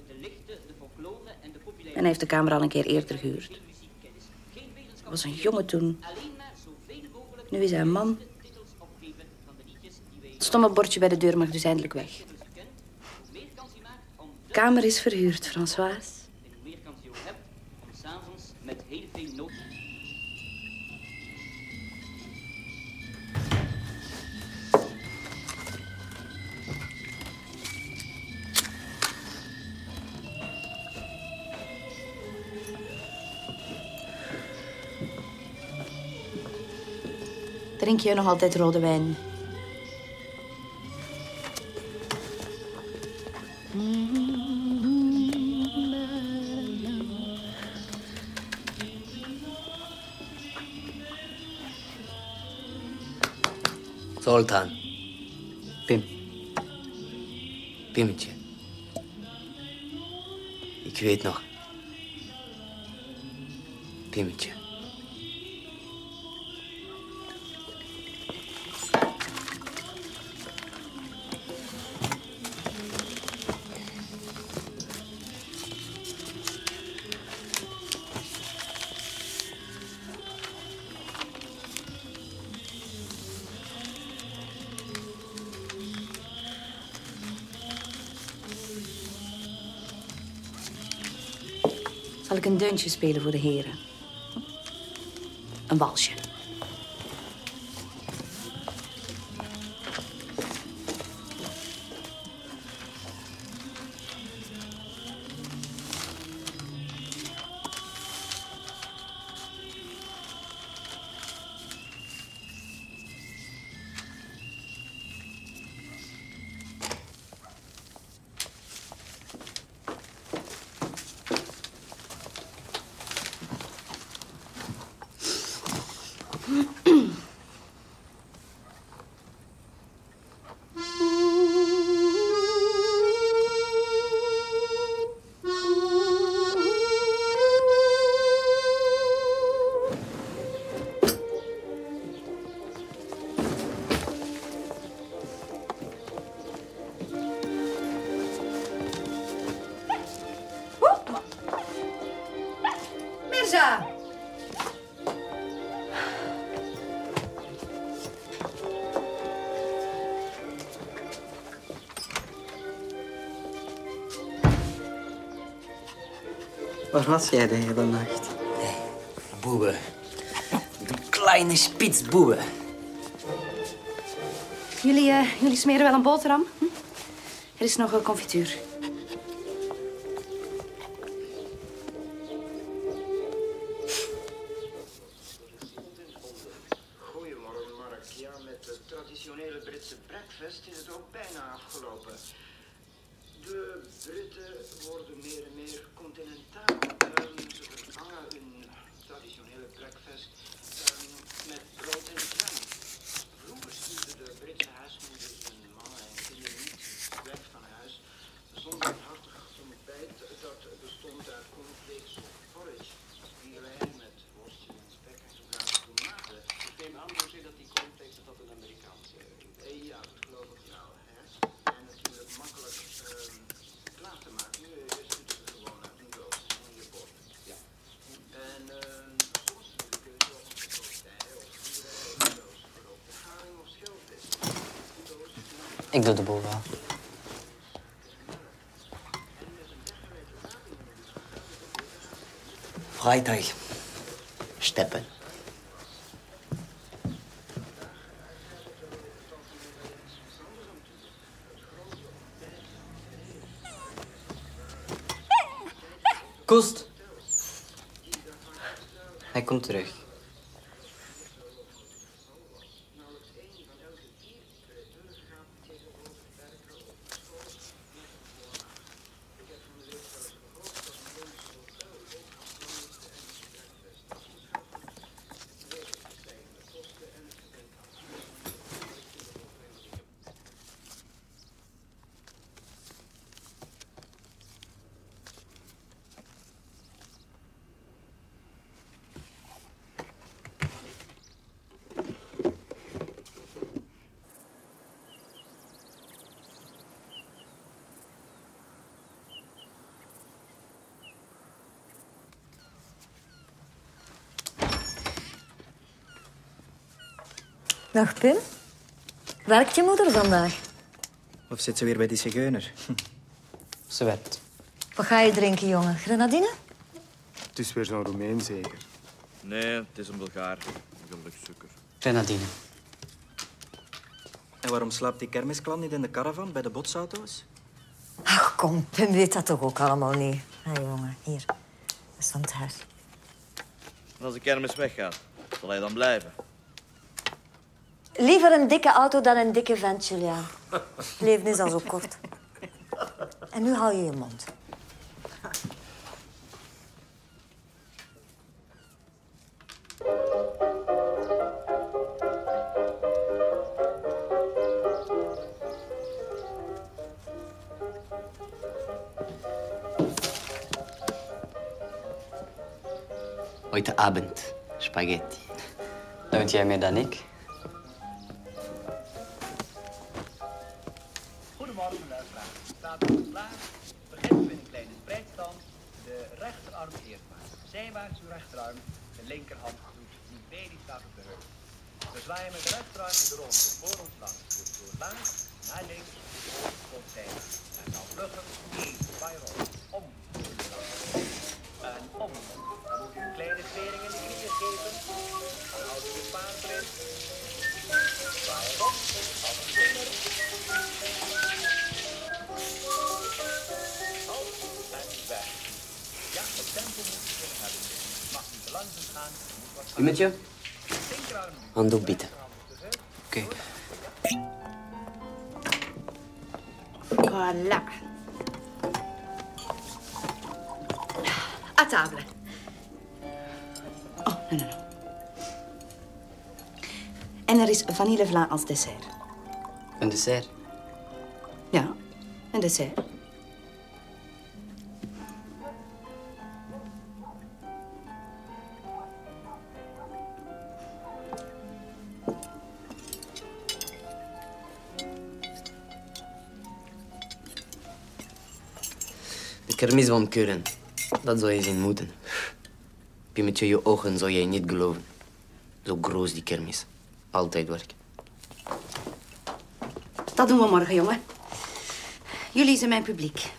En hij heeft de kamer al een keer eerder gehuurd. Hij was een jongen toen. Nu is hij een man. Het stomme bordje bij de deur mag dus eindelijk weg. De kamer is verhuurd, François. Met heel veel nood. Drink je nog altijd rode wijn? Sultan. Pim. Pimmetje. Ik weet nog. Pimmetje. Zal ik een deuntje spelen voor de heren? Een walsje. Mirza! Waar was jij de hele nacht? Boeven. De kleine spitsboeven. Jullie smeren wel een boterham? Hm? Er is nog een confituur. Goedemorgen, Mark. Ja, met het traditionele Britse breakfast is het ook bijna afgelopen. De Britten worden meer en meer continentaal. Ze vervangen hun traditionele breakfast met brood en jam. Vroeger stuurden de Britse huismoeders hun mannen en kinderen niet weg van huis zonder een hartig ontbijt dat bestond uit cornflakes of porridge, spierlijn met worstjes en spek en gebraden tomaten. Ik neem aan, José, dat die cornflakes dat een Amerikaanse... Ja, dat geloof ik wel. Hè? En natuurlijk makkelijk klaar te maken. Je stuurt Ik doe de boel wel. Freitag. Steppen. Koest. Hij komt terug. Dag Pim. Werkt je moeder vandaag? Of zit ze weer bij die zigeuner? Ze werkt. Wat ga je drinken, jongen? Grenadine? Het is weer zo'n Roemeen, zeker? Nee, het is een Bulgaar. Gelukkig suiker. Grenadine. En waarom slaapt die kermisklant niet in de caravan bij de botsauto's? Ach, kom, Pim weet dat toch ook allemaal niet. Hé, jongen, hier. Dat is van het huis. En als de kermis weggaat, zal hij dan blijven? Liever een dikke auto dan een dikke vent, Juliaan. Het leven is al zo kort. En nu hou je je mond. Heute Abend Spaghetti. Dat weet jij meer dan ik. Goedemorgen, luisteraars. Staat u klaar? Beginnen we in een kleine spreidstand. De rechterarm eerst maar. Zijwaarts uw rechterarm. De linkerhand doet die B, die staat op de heup. We zwaaien met de rechterarm in de ronde voor ons langs. Dus door langs, naar links, voor, tot zijde. En dan vlugger, 1, 2 rond. Om. En om. Dan moet u een kleine vering in de knieën geven. Dan houdt u de paard erin. Zwaaien op. Als een vinger. Ja, het tempo moet je kunnen hebben. Mag niet te langzaam gaan. Pimmetje? Handdoek bieden. Oké. Voilà. À table. Oh, nee. En er is vanillevla als dessert. Een dessert? Ja, een dessert. De kermis van Keulen. Dat zou je zien moeten. Pimmetje, je ogen zou jij niet geloven. Zo groot die kermis. Altijd werken. Dat doen we morgen, jongen. Jullie zijn mijn publiek.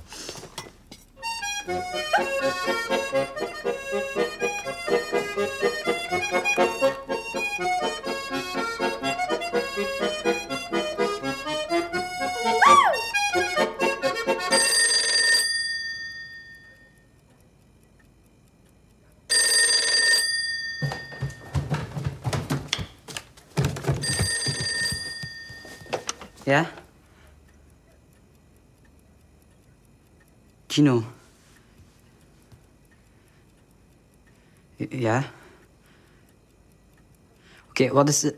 Ja? Kino. Ja? Oké, wat is de...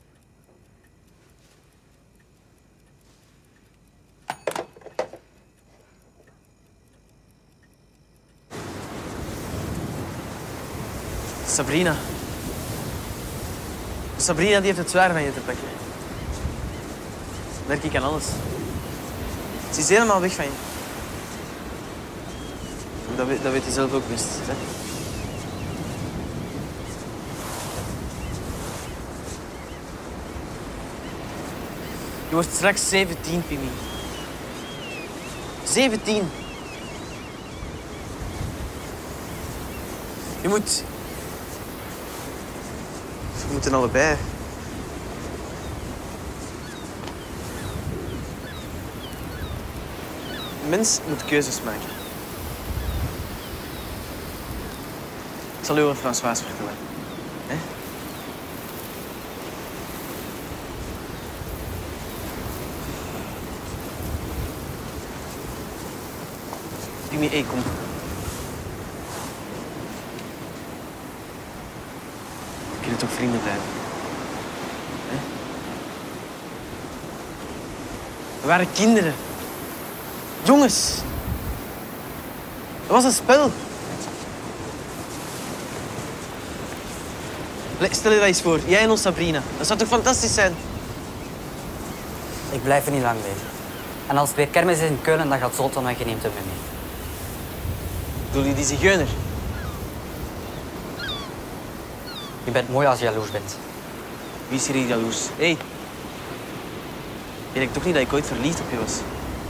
Sabrina. Sabrina die heeft het zwaar van je te pakken. Merk ik aan alles. Ze is helemaal weg van je. Dat weet je zelf ook best. Hè? Je wordt straks 17, Pimi. 17. Je moet... We moeten allebei. Een mens moet keuzes maken. Ik zal u over François vertellen. Hè? Pimi, hé, kom. We kunnen toch vrienden blijven? Hè? We waren kinderen. Jongens. Dat was een spel. Stel je dat eens voor. Jij en ons Sabrina. Dat zou toch fantastisch zijn? Ik blijf er niet lang bij. En als het weer kermis is in Keulen, dan gaat Zoltan weg en neemt hem mee. Bedoel je die zigeuner? Je bent mooi als je jaloers bent. Wie is hier jaloers? Hé. Je denkt toch niet dat ik ooit verliefd op je was?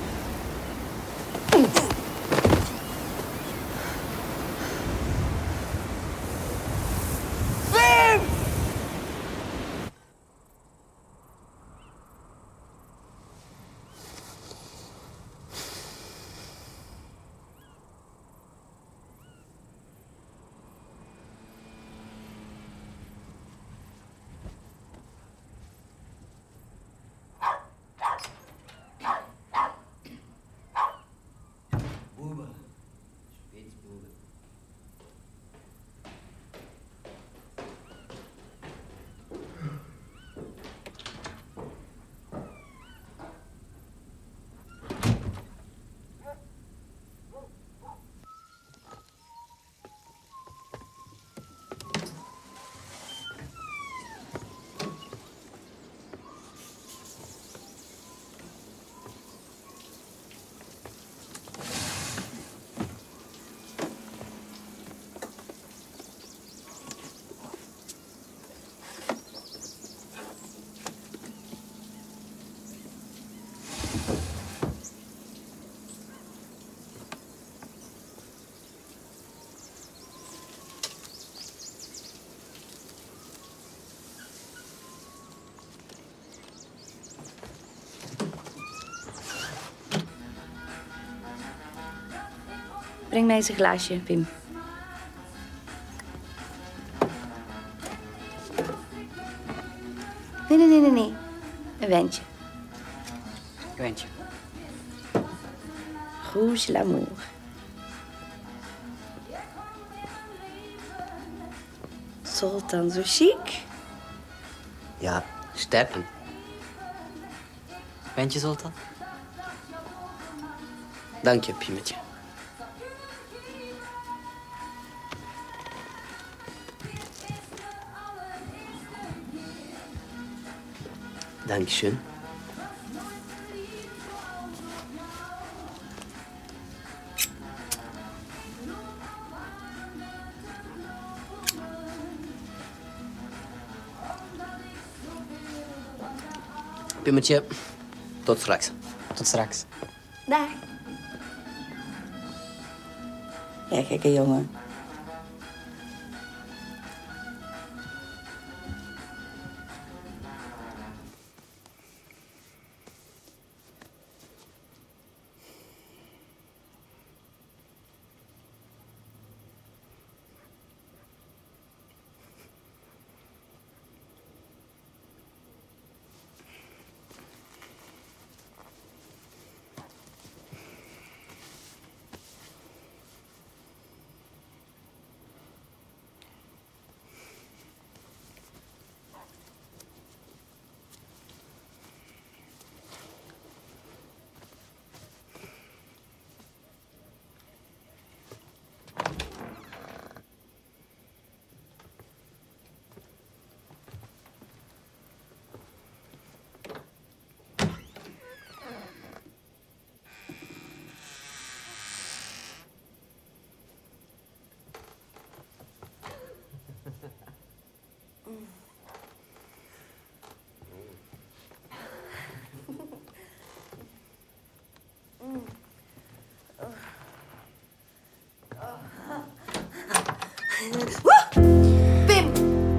Breng mij eens een glaasje, Pim. Nee. Een wijntje. Wijntje. Rouge l'amour. Zoltan, zo chic. Ja, steppen. Wijntje, Zoltan? Dank je, Pimmetje. Dankeschön. Pimmetje, tot straks. Tot straks. Dag. Ja, gekke jongen. Pim!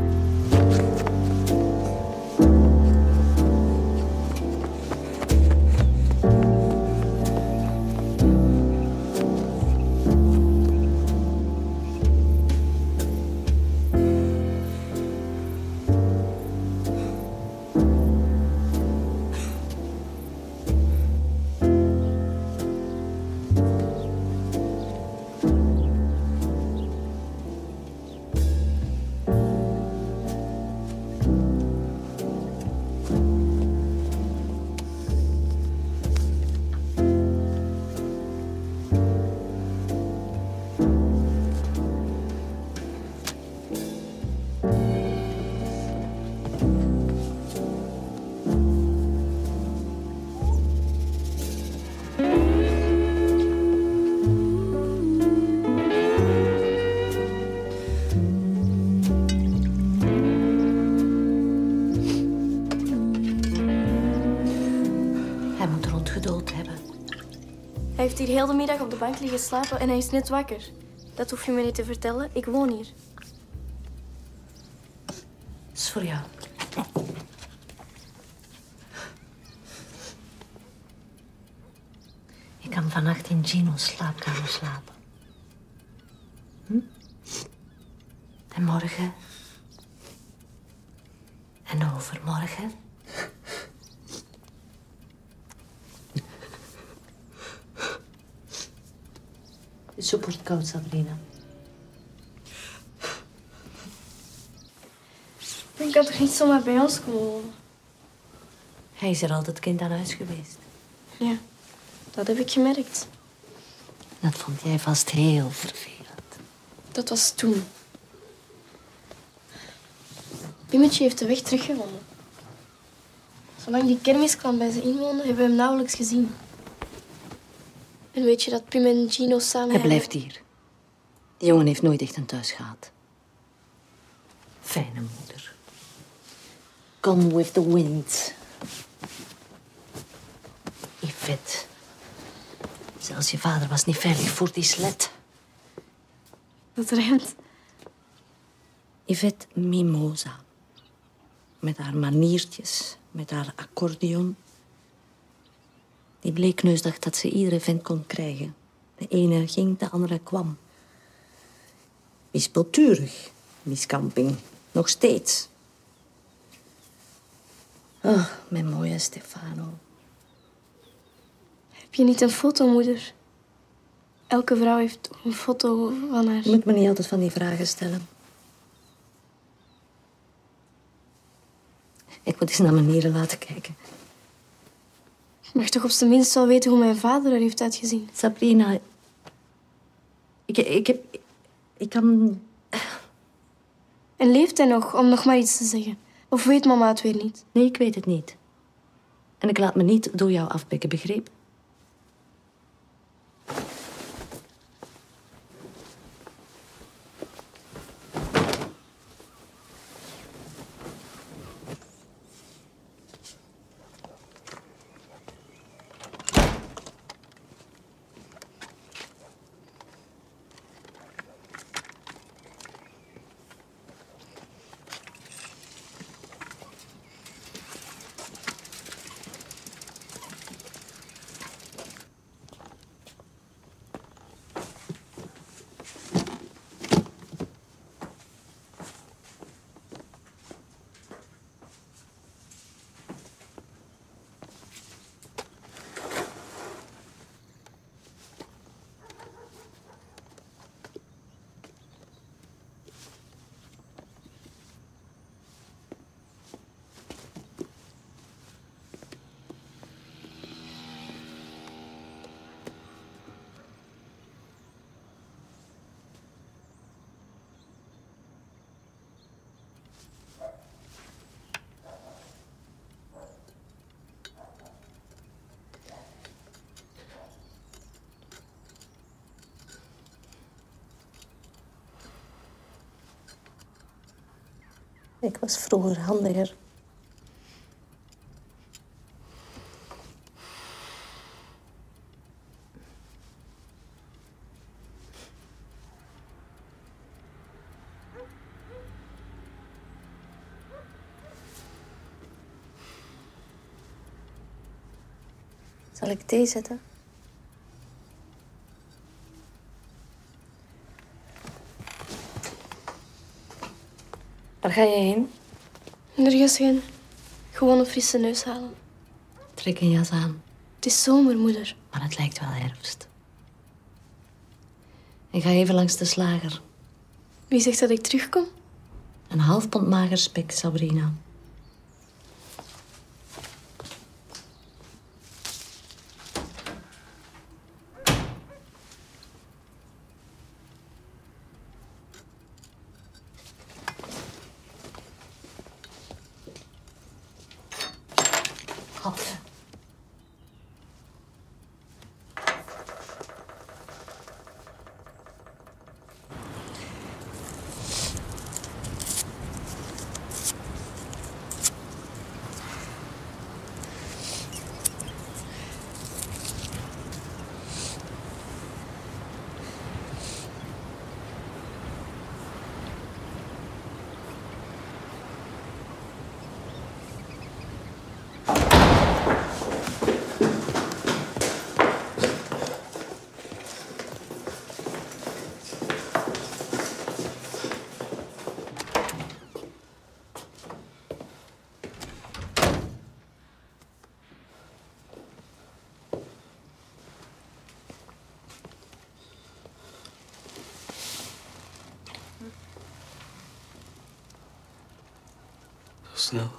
Hij moet er ongeduld hebben. Hij heeft hier heel de middag op de bank liggen slapen en hij is net wakker. Dat hoef je me niet te vertellen. Ik woon hier. Dat is voor jou. Je kan vannacht in Gino's slaapkamer slapen. Hm? En morgen. En overmorgen. De soep wordt koud, Sabrina. Ik kan toch niet zomaar bij ons komen wonen? Hij is er altijd kind aan huis geweest. Ja, dat heb ik gemerkt. Dat vond jij vast heel vervelend. Dat was toen. Pimmetje heeft de weg teruggevonden. Zolang die kermisklant bij ze inwoonde, hebben we hem nauwelijks gezien. En weet je dat Pim en Gino samen Hij blijft hier. Die jongen heeft nooit echt een thuis gehad. Fijne moeder. Come with the wind. Yvette. Zelfs je vader was niet veilig voor die sled. Dat rijmt. Yvette Mimosa. Met haar maniertjes, met haar accordeon. Die bleekneus dacht dat ze iedere vent kon krijgen. De ene ging, de andere kwam. Wispelturig, Miss Camping. Nog steeds. Oh, mijn mooie Stefano. Heb je niet een foto, moeder? Elke vrouw heeft een foto van haar. Je moet me niet altijd van die vragen stellen. Ik moet eens naar mijn nieren laten kijken. Je mag toch op zijn minst wel weten hoe mijn vader er heeft uitgezien. Sabrina, ik kan... En leeft hij nog, om nog maar iets te zeggen? Of weet mama het weer niet? Nee, ik weet het niet. En ik laat me niet door jou afbekken, begrepen? Ik was vroeger handiger. Zal ik thee zetten? Waar ga je heen? Nergens heen. Gewoon een frisse neus halen. Trek een jas aan. Het is zomer, moeder. Maar het lijkt wel herfst. En ga even langs de slager. Wie zegt dat ik terugkom? Een half pond mager spek, Sabrina. Hapje. Snel.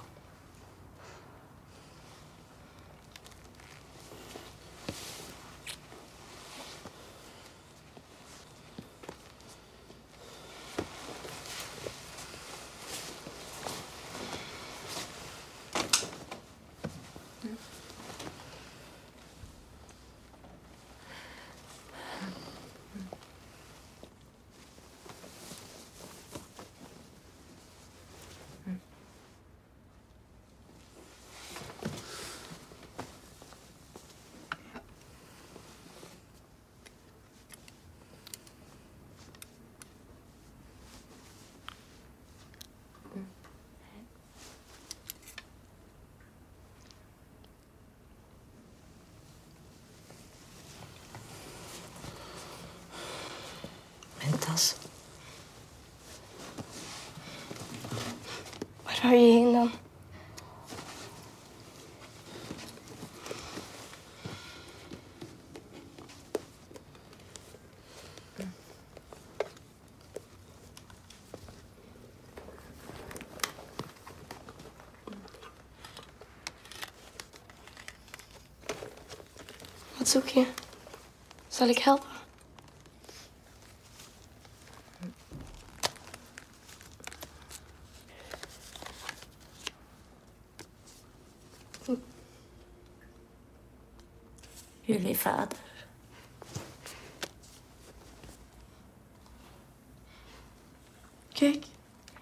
Mijn tas. Waar ga je heen dan? Wat zoek je? Zal ik helpen? Jullie vader. Kijk.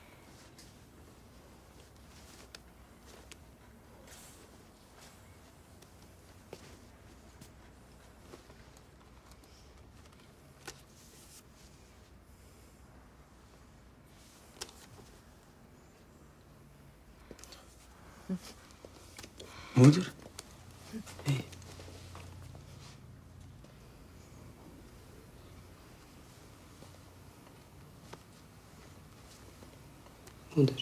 Moeder? Hey. Moeder.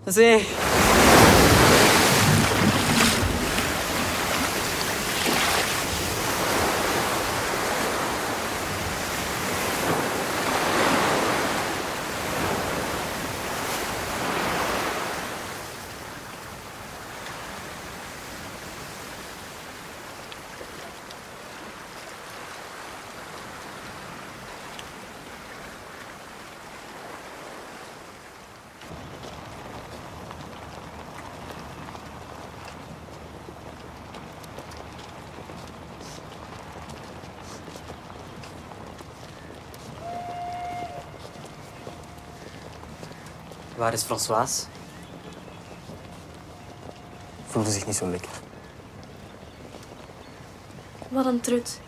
Zee. Waar is Françoise? Voelde zich niet zo lekker. Wat een trut.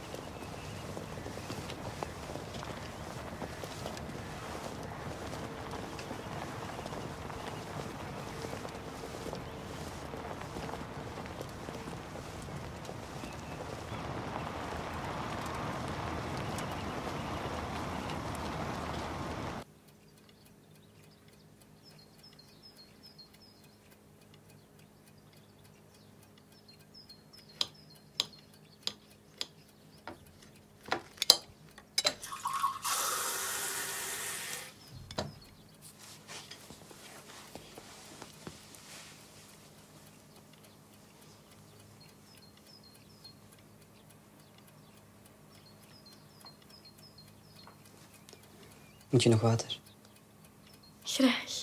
Moet je nog water? Graag.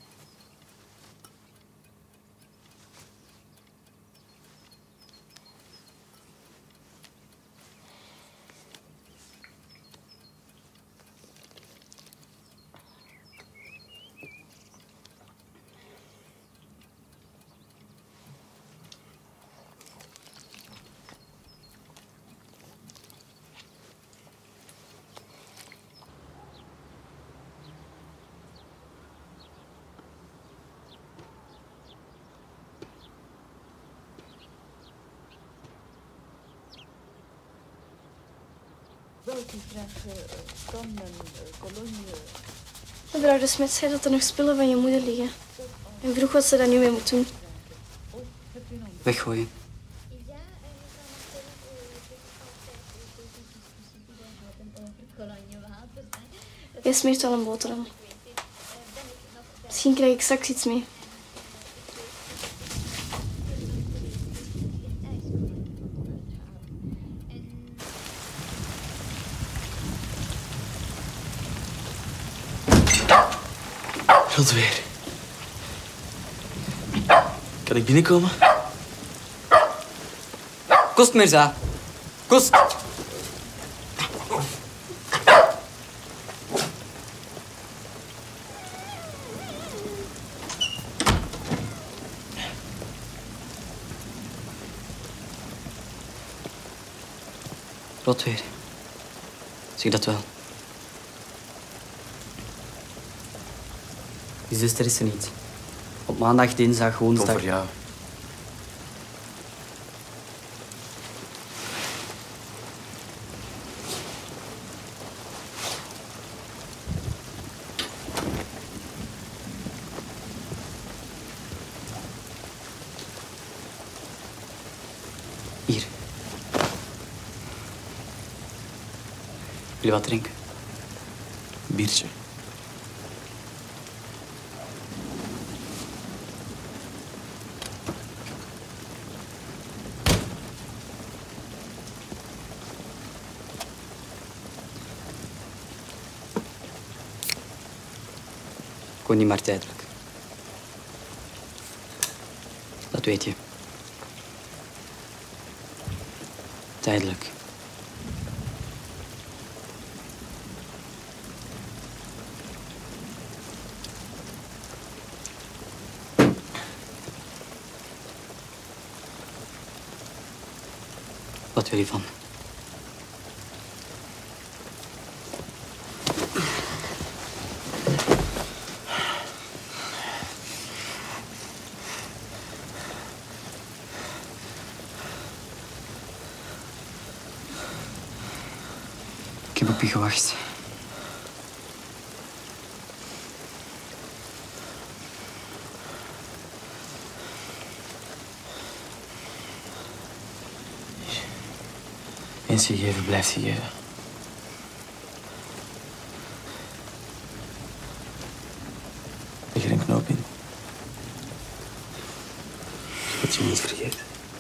Welke vraag kan men kolonie... Mevrouw de Smet zei dat er nog spullen van je moeder liggen. En vroeg wat ze daar nu mee moet doen. Weggooien. Jij smeert wel een boterham. Misschien krijg ik straks iets mee. Rot weer. Kan ik binnenkomen? Kost, Mirza. Kost. Rot weer. Zie dat wel. Die zuster is er niet. Op maandag, dinsdag, woensdag... Kom voor jou. Hier. Wil je wat drinken? Biertje. Gewoon niet maar tijdelijk. Dat weet je. Tijdelijk. Wat wil je van me? Ik heb op je gewacht. Eens je geven, blijf je geven. Leg er een knoop in. Dat je me niet vergeet.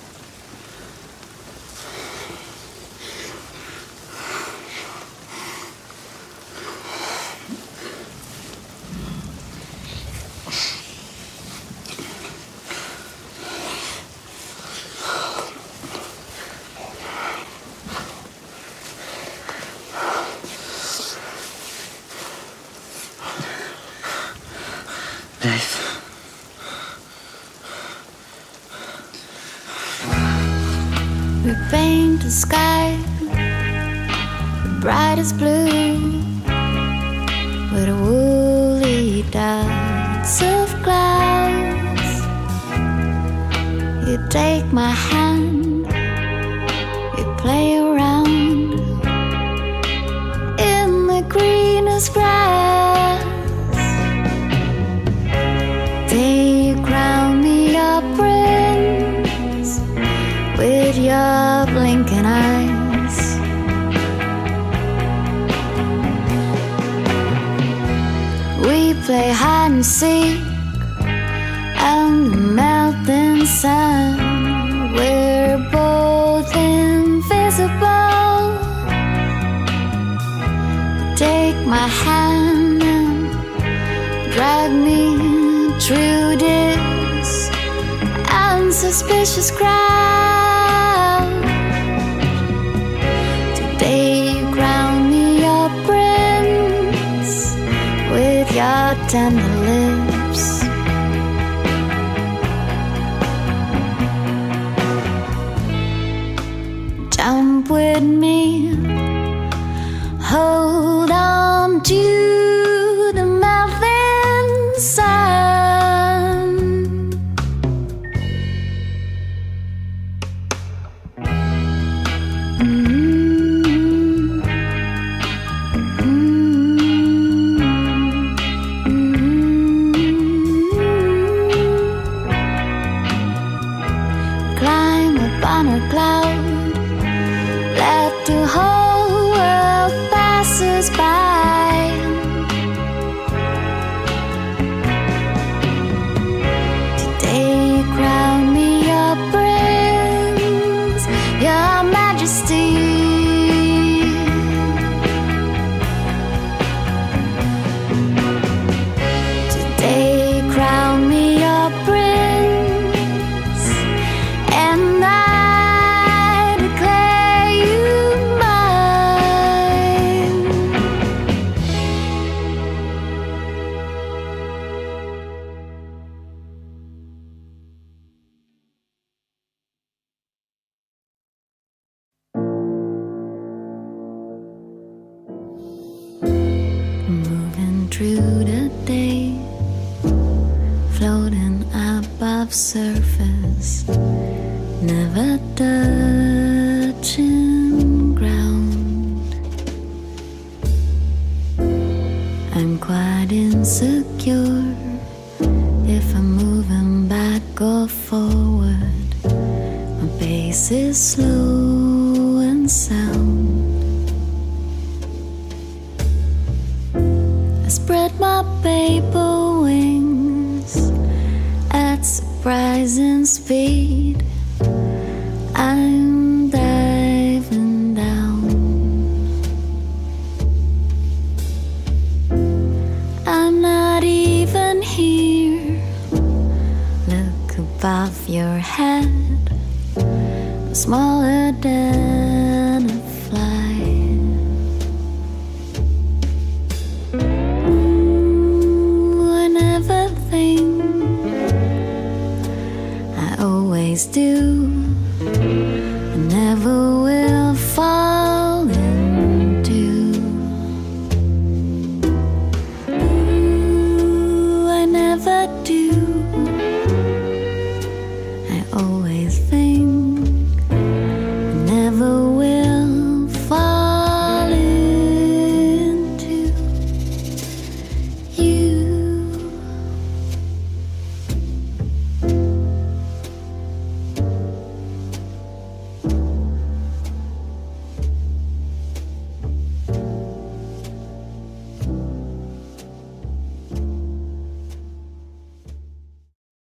We paint the sky the brightest blue with a woolly dots of clouds. You take my hand, we play around in the greenest grass. They crown me a prince with your blinking eyes. We play hide and seek and the melting sun. We're both invisible. Take my hand and drag me through this unsuspicious crowd. Today you crown me a prince with your tender lips. Jump with me, hold on to the melting sun. Climb up on a cloud, let the whole world pass us by. Today you crown me a prince, your majesty. Today you crown me a prince, and I declare you mine. Moving through the day, floating above surface, never touching ground. I'm quite insecure if I'm moving back or forward. My pace is slow and sound. I spread my paper wings at surprising speed. I'm diving down. I'm not even here. Look above your head, I'm smaller than